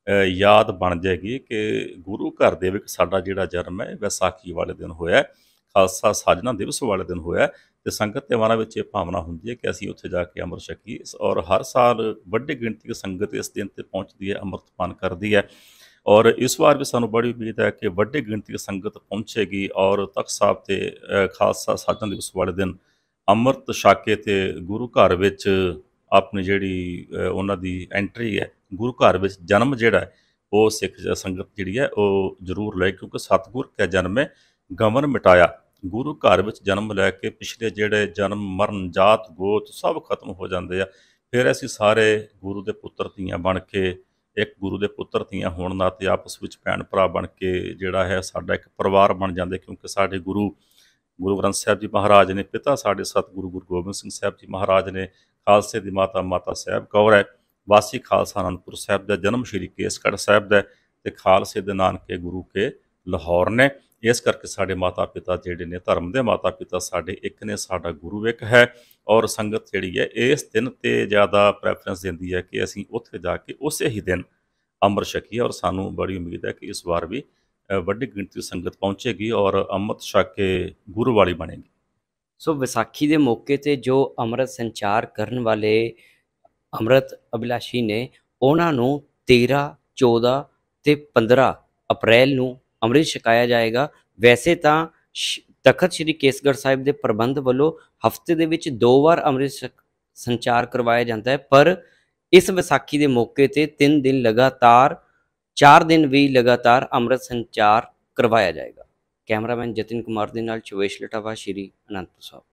E: ਯਾਦ ਬਣ ਜਾਏਗੀ ਕਿ ਗੁਰੂ ਘਰ ਦੇ ਵਿੱਚ ਸਾਡਾ ਜਿਹੜਾ ਜਨਮ ਹੈ ਵਿਸਾਖੀ ਵਾਲੇ ਦਿਨ ਹੋਇਆ, ਖਾਲਸਾ ਸਾਜਨਾ ਦਿਵਸ ਵਾਲੇ ਦਿਨ ਹੋਇਆ। ਤੇ ਸੰਗਤ ਦੇ ਮਨਾਂ ਵਿੱਚ ਇਹ ਭਾਵਨਾ ਹੁੰਦੀ ਹੈ ਕਿ ਅਸੀਂ ਉੱਥੇ ਜਾ ਕੇ ਅੰਮ੍ਰਿਤ ਛਕੀਏ। ਔਰ ਹਰ ਸਾਲ ਵੱਡੀ ਗਿਣਤੀ ਦੀ ਸੰਗਤ ਇਸ ਦਿਨ ਤੇ ਪਹੁੰਚਦੀ ਹੈ, ਅੰਮ੍ਰਿਤਪਾਨ ਕਰਦੀ ਹੈ। ਔਰ ਇਸ ਵਾਰ ਵੀ ਸਾਨੂੰ ਬੜੀ ਉਮੀਦ ਹੈ ਕਿ ਵੱਡੀ ਗਿਣਤੀ ਦੀ ਸੰਗਤ ਪਹੁੰਚੇਗੀ ਔਰ ਤਖ਼ਤ ਸਾਹਿਬ ਤੇ ਖਾਲਸਾ ਸਾਜਨਾ ਦਿਵਸ ਵਾਲੇ ਦਿਨ ਅੰਮ੍ਰਿਤ ਛਕ ਕੇ ਤੇ ਗੁਰੂ ਘਰ ਵਿੱਚ ਆਪਣੀ ਜਿਹੜੀ ਉਹਨਾਂ ਦੀ ਐਂਟਰੀ ਹੈ, ਗੁਰੂ ਘਰ ਵਿੱਚ ਜਨਮ ਜਿਹੜਾ ਹੈ ਉਹ ਸਿੱਖ ਸੰਗਤ ਜਿਹੜੀ ਹੈ ਉਹ ਜ਼ਰੂਰ ਲਏ, ਕਿਉਂਕਿ ਸਤਿਗੁਰ ਕੈ ਜਨਮੇ ਗਮਨ ਮਿਟਾਇਆ। ਗੁਰੂ ਘਰ ਵਿੱਚ ਜਨਮ ਲੈ ਕੇ ਪਿਛਲੇ ਜਿਹੜੇ ਜਨਮ ਮਰਨ ਜਾਤ ਗੋਤ ਸਭ ਖਤਮ ਹੋ ਜਾਂਦੇ ਆ। ਫਿਰ ਅਸੀਂ ਸਾਰੇ ਗੁਰੂ ਦੇ ਪੁੱਤਰ ਧੀਆਂ ਬਣ ਕੇ, ਇੱਕ ਗੁਰੂ ਦੇ ਪੁੱਤਰ ਧੀਆਂ ਹੋਣ ਨਾਤੇ ਆਪਸ ਵਿੱਚ ਭੈਣ ਭਰਾ ਬਣ ਕੇ ਜਿਹੜਾ ਹੈ ਸਾਡਾ ਇੱਕ ਪਰਿਵਾਰ ਬਣ ਜਾਂਦੇ, ਕਿਉਂਕਿ ਸਾਡੇ ਗੁਰੂ ਗ੍ਰੰਥ ਸਾਹਿਬ ਜੀ ਮਹਾਰਾਜ ਨੇ, ਪਿਤਾ ਸਾਡੇ ਸਤਿਗੁਰੂ ਗੁਰੂ ਗੋਬਿੰਦ ਸਿੰਘ ਸਾਹਿਬ ਜੀ ਮਹਾਰਾਜ ਨੇ, ਖਾਲਸੇ ਦੀ ਮਾਤਾ ਸਾਹਿਬ ਕੌਰ ਹੈ, ਵਾਸੀ ਖਾਲਸਾ ਅਨੰਦਪੁਰ ਸਾਹਿਬ ਦਾ, ਜਨਮ ਸ਼੍ਰੀ ਕੇਸਗੜ੍ਹ ਸਾਹਿਬ ਦਾ, ਤੇ ਖਾਲਸੇ ਦੇ ਨਾਨਕੇ ਗੁਰੂ ਕੇ ਲਾਹੌਰ ਨੇ। ਇਸ ਕਰਕੇ ਸਾਡੇ ਮਾਤਾ ਪਿਤਾ ਜਿਹੜੇ ਨੇ, ਧਰਮ ਦੇ ਮਾਤਾ ਪਿਤਾ ਸਾਡੇ ਇੱਕ ਨੇ, ਸਾਡਾ ਗੁਰੂ ਇੱਕ ਹੈ। ਔਰ ਸੰਗਤ ਜਿਹੜੀ ਹੈ ਇਸ ਦਿਨ ਤੇ ਜ਼ਿਆਦਾ ਪ੍ਰੈਫਰੈਂਸ ਦਿੰਦੀ ਹੈ ਕਿ ਅਸੀਂ ਉੱਥੇ ਜਾ ਕੇ ਉਸੇ ਹੀ ਦਿਨ ਅੰਮ੍ਰਿਤ ਛਕੀਏ। ਔਰ ਸਾਨੂੰ ਬੜੀ ਉਮੀਦ ਹੈ ਕਿ ਇਸ ਵਾਰ ਵੀ ਵੱਡੀ ਗਿਣਤੀ ਸੰਗਤ ਪਹੁੰਚੇਗੀ ਔਰ ਅੰਮ੍ਰਿਤ ਛਕ ਕੇ ਗੁਰੂ ਵਾਲੀ ਬਣੇਗੀ।
C: ਸੋ ਵਿਸਾਖੀ ਦੇ ਮੌਕੇ ਤੇ ਜੋ ਅੰਮ੍ਰਿਤ ਸੰਚਾਰ ਕਰਨ ਵਾਲੇ ਅੰਮ੍ਰਿਤ ਅਭਿਲਾਸ਼ੀ ਨੇ, ਉਹਨਾਂ ਨੂੰ 13, 14 ਤੇ 15 ਅਪ੍ਰੈਲ ਨੂੰ ਅੰਮ੍ਰਿਤ ਛਕਾਇਆ ਜਾਏਗਾ। ਵੈਸੇ ਤਾਂ ਤਖਤ ਸ੍ਰੀ ਕੇਸਗੜ੍ਹ ਸਾਹਿਬ ਦੇ ਪ੍ਰਬੰਧ ਵੱਲੋਂ ਹਫ਼ਤੇ ਦੇ ਵਿੱਚ 2 ਵਾਰ ਅੰਮ੍ਰਿਤ ਸੰਚਾਰ ਕਰਵਾਇਆ ਜਾਂਦਾ ਹੈ, ਪਰ ਇਸ ਵਿਸਾਖੀ ਦੇ ਮੌਕੇ ਤੇ 3 ਦਿਨ ਲਗਾਤਾਰ, 4 ਦਿਨ ਵੀ ਲਗਾਤਾਰ ਅੰਮ੍ਰਿਤ ਸੰਚਾਰ ਕਰਵਾਇਆ ਜਾਏਗਾ। ਕੈਮਰਾਮੈਨ ਜਤਿਨ ਕੁਮਾਰ ਦੇ ਨਾਲ ਚਵੇਸ਼ ਲਟਾਵਾ, ਸ਼੍ਰੀ ਅਨੰਦਪੁਰ ਸਾਹਿਬ।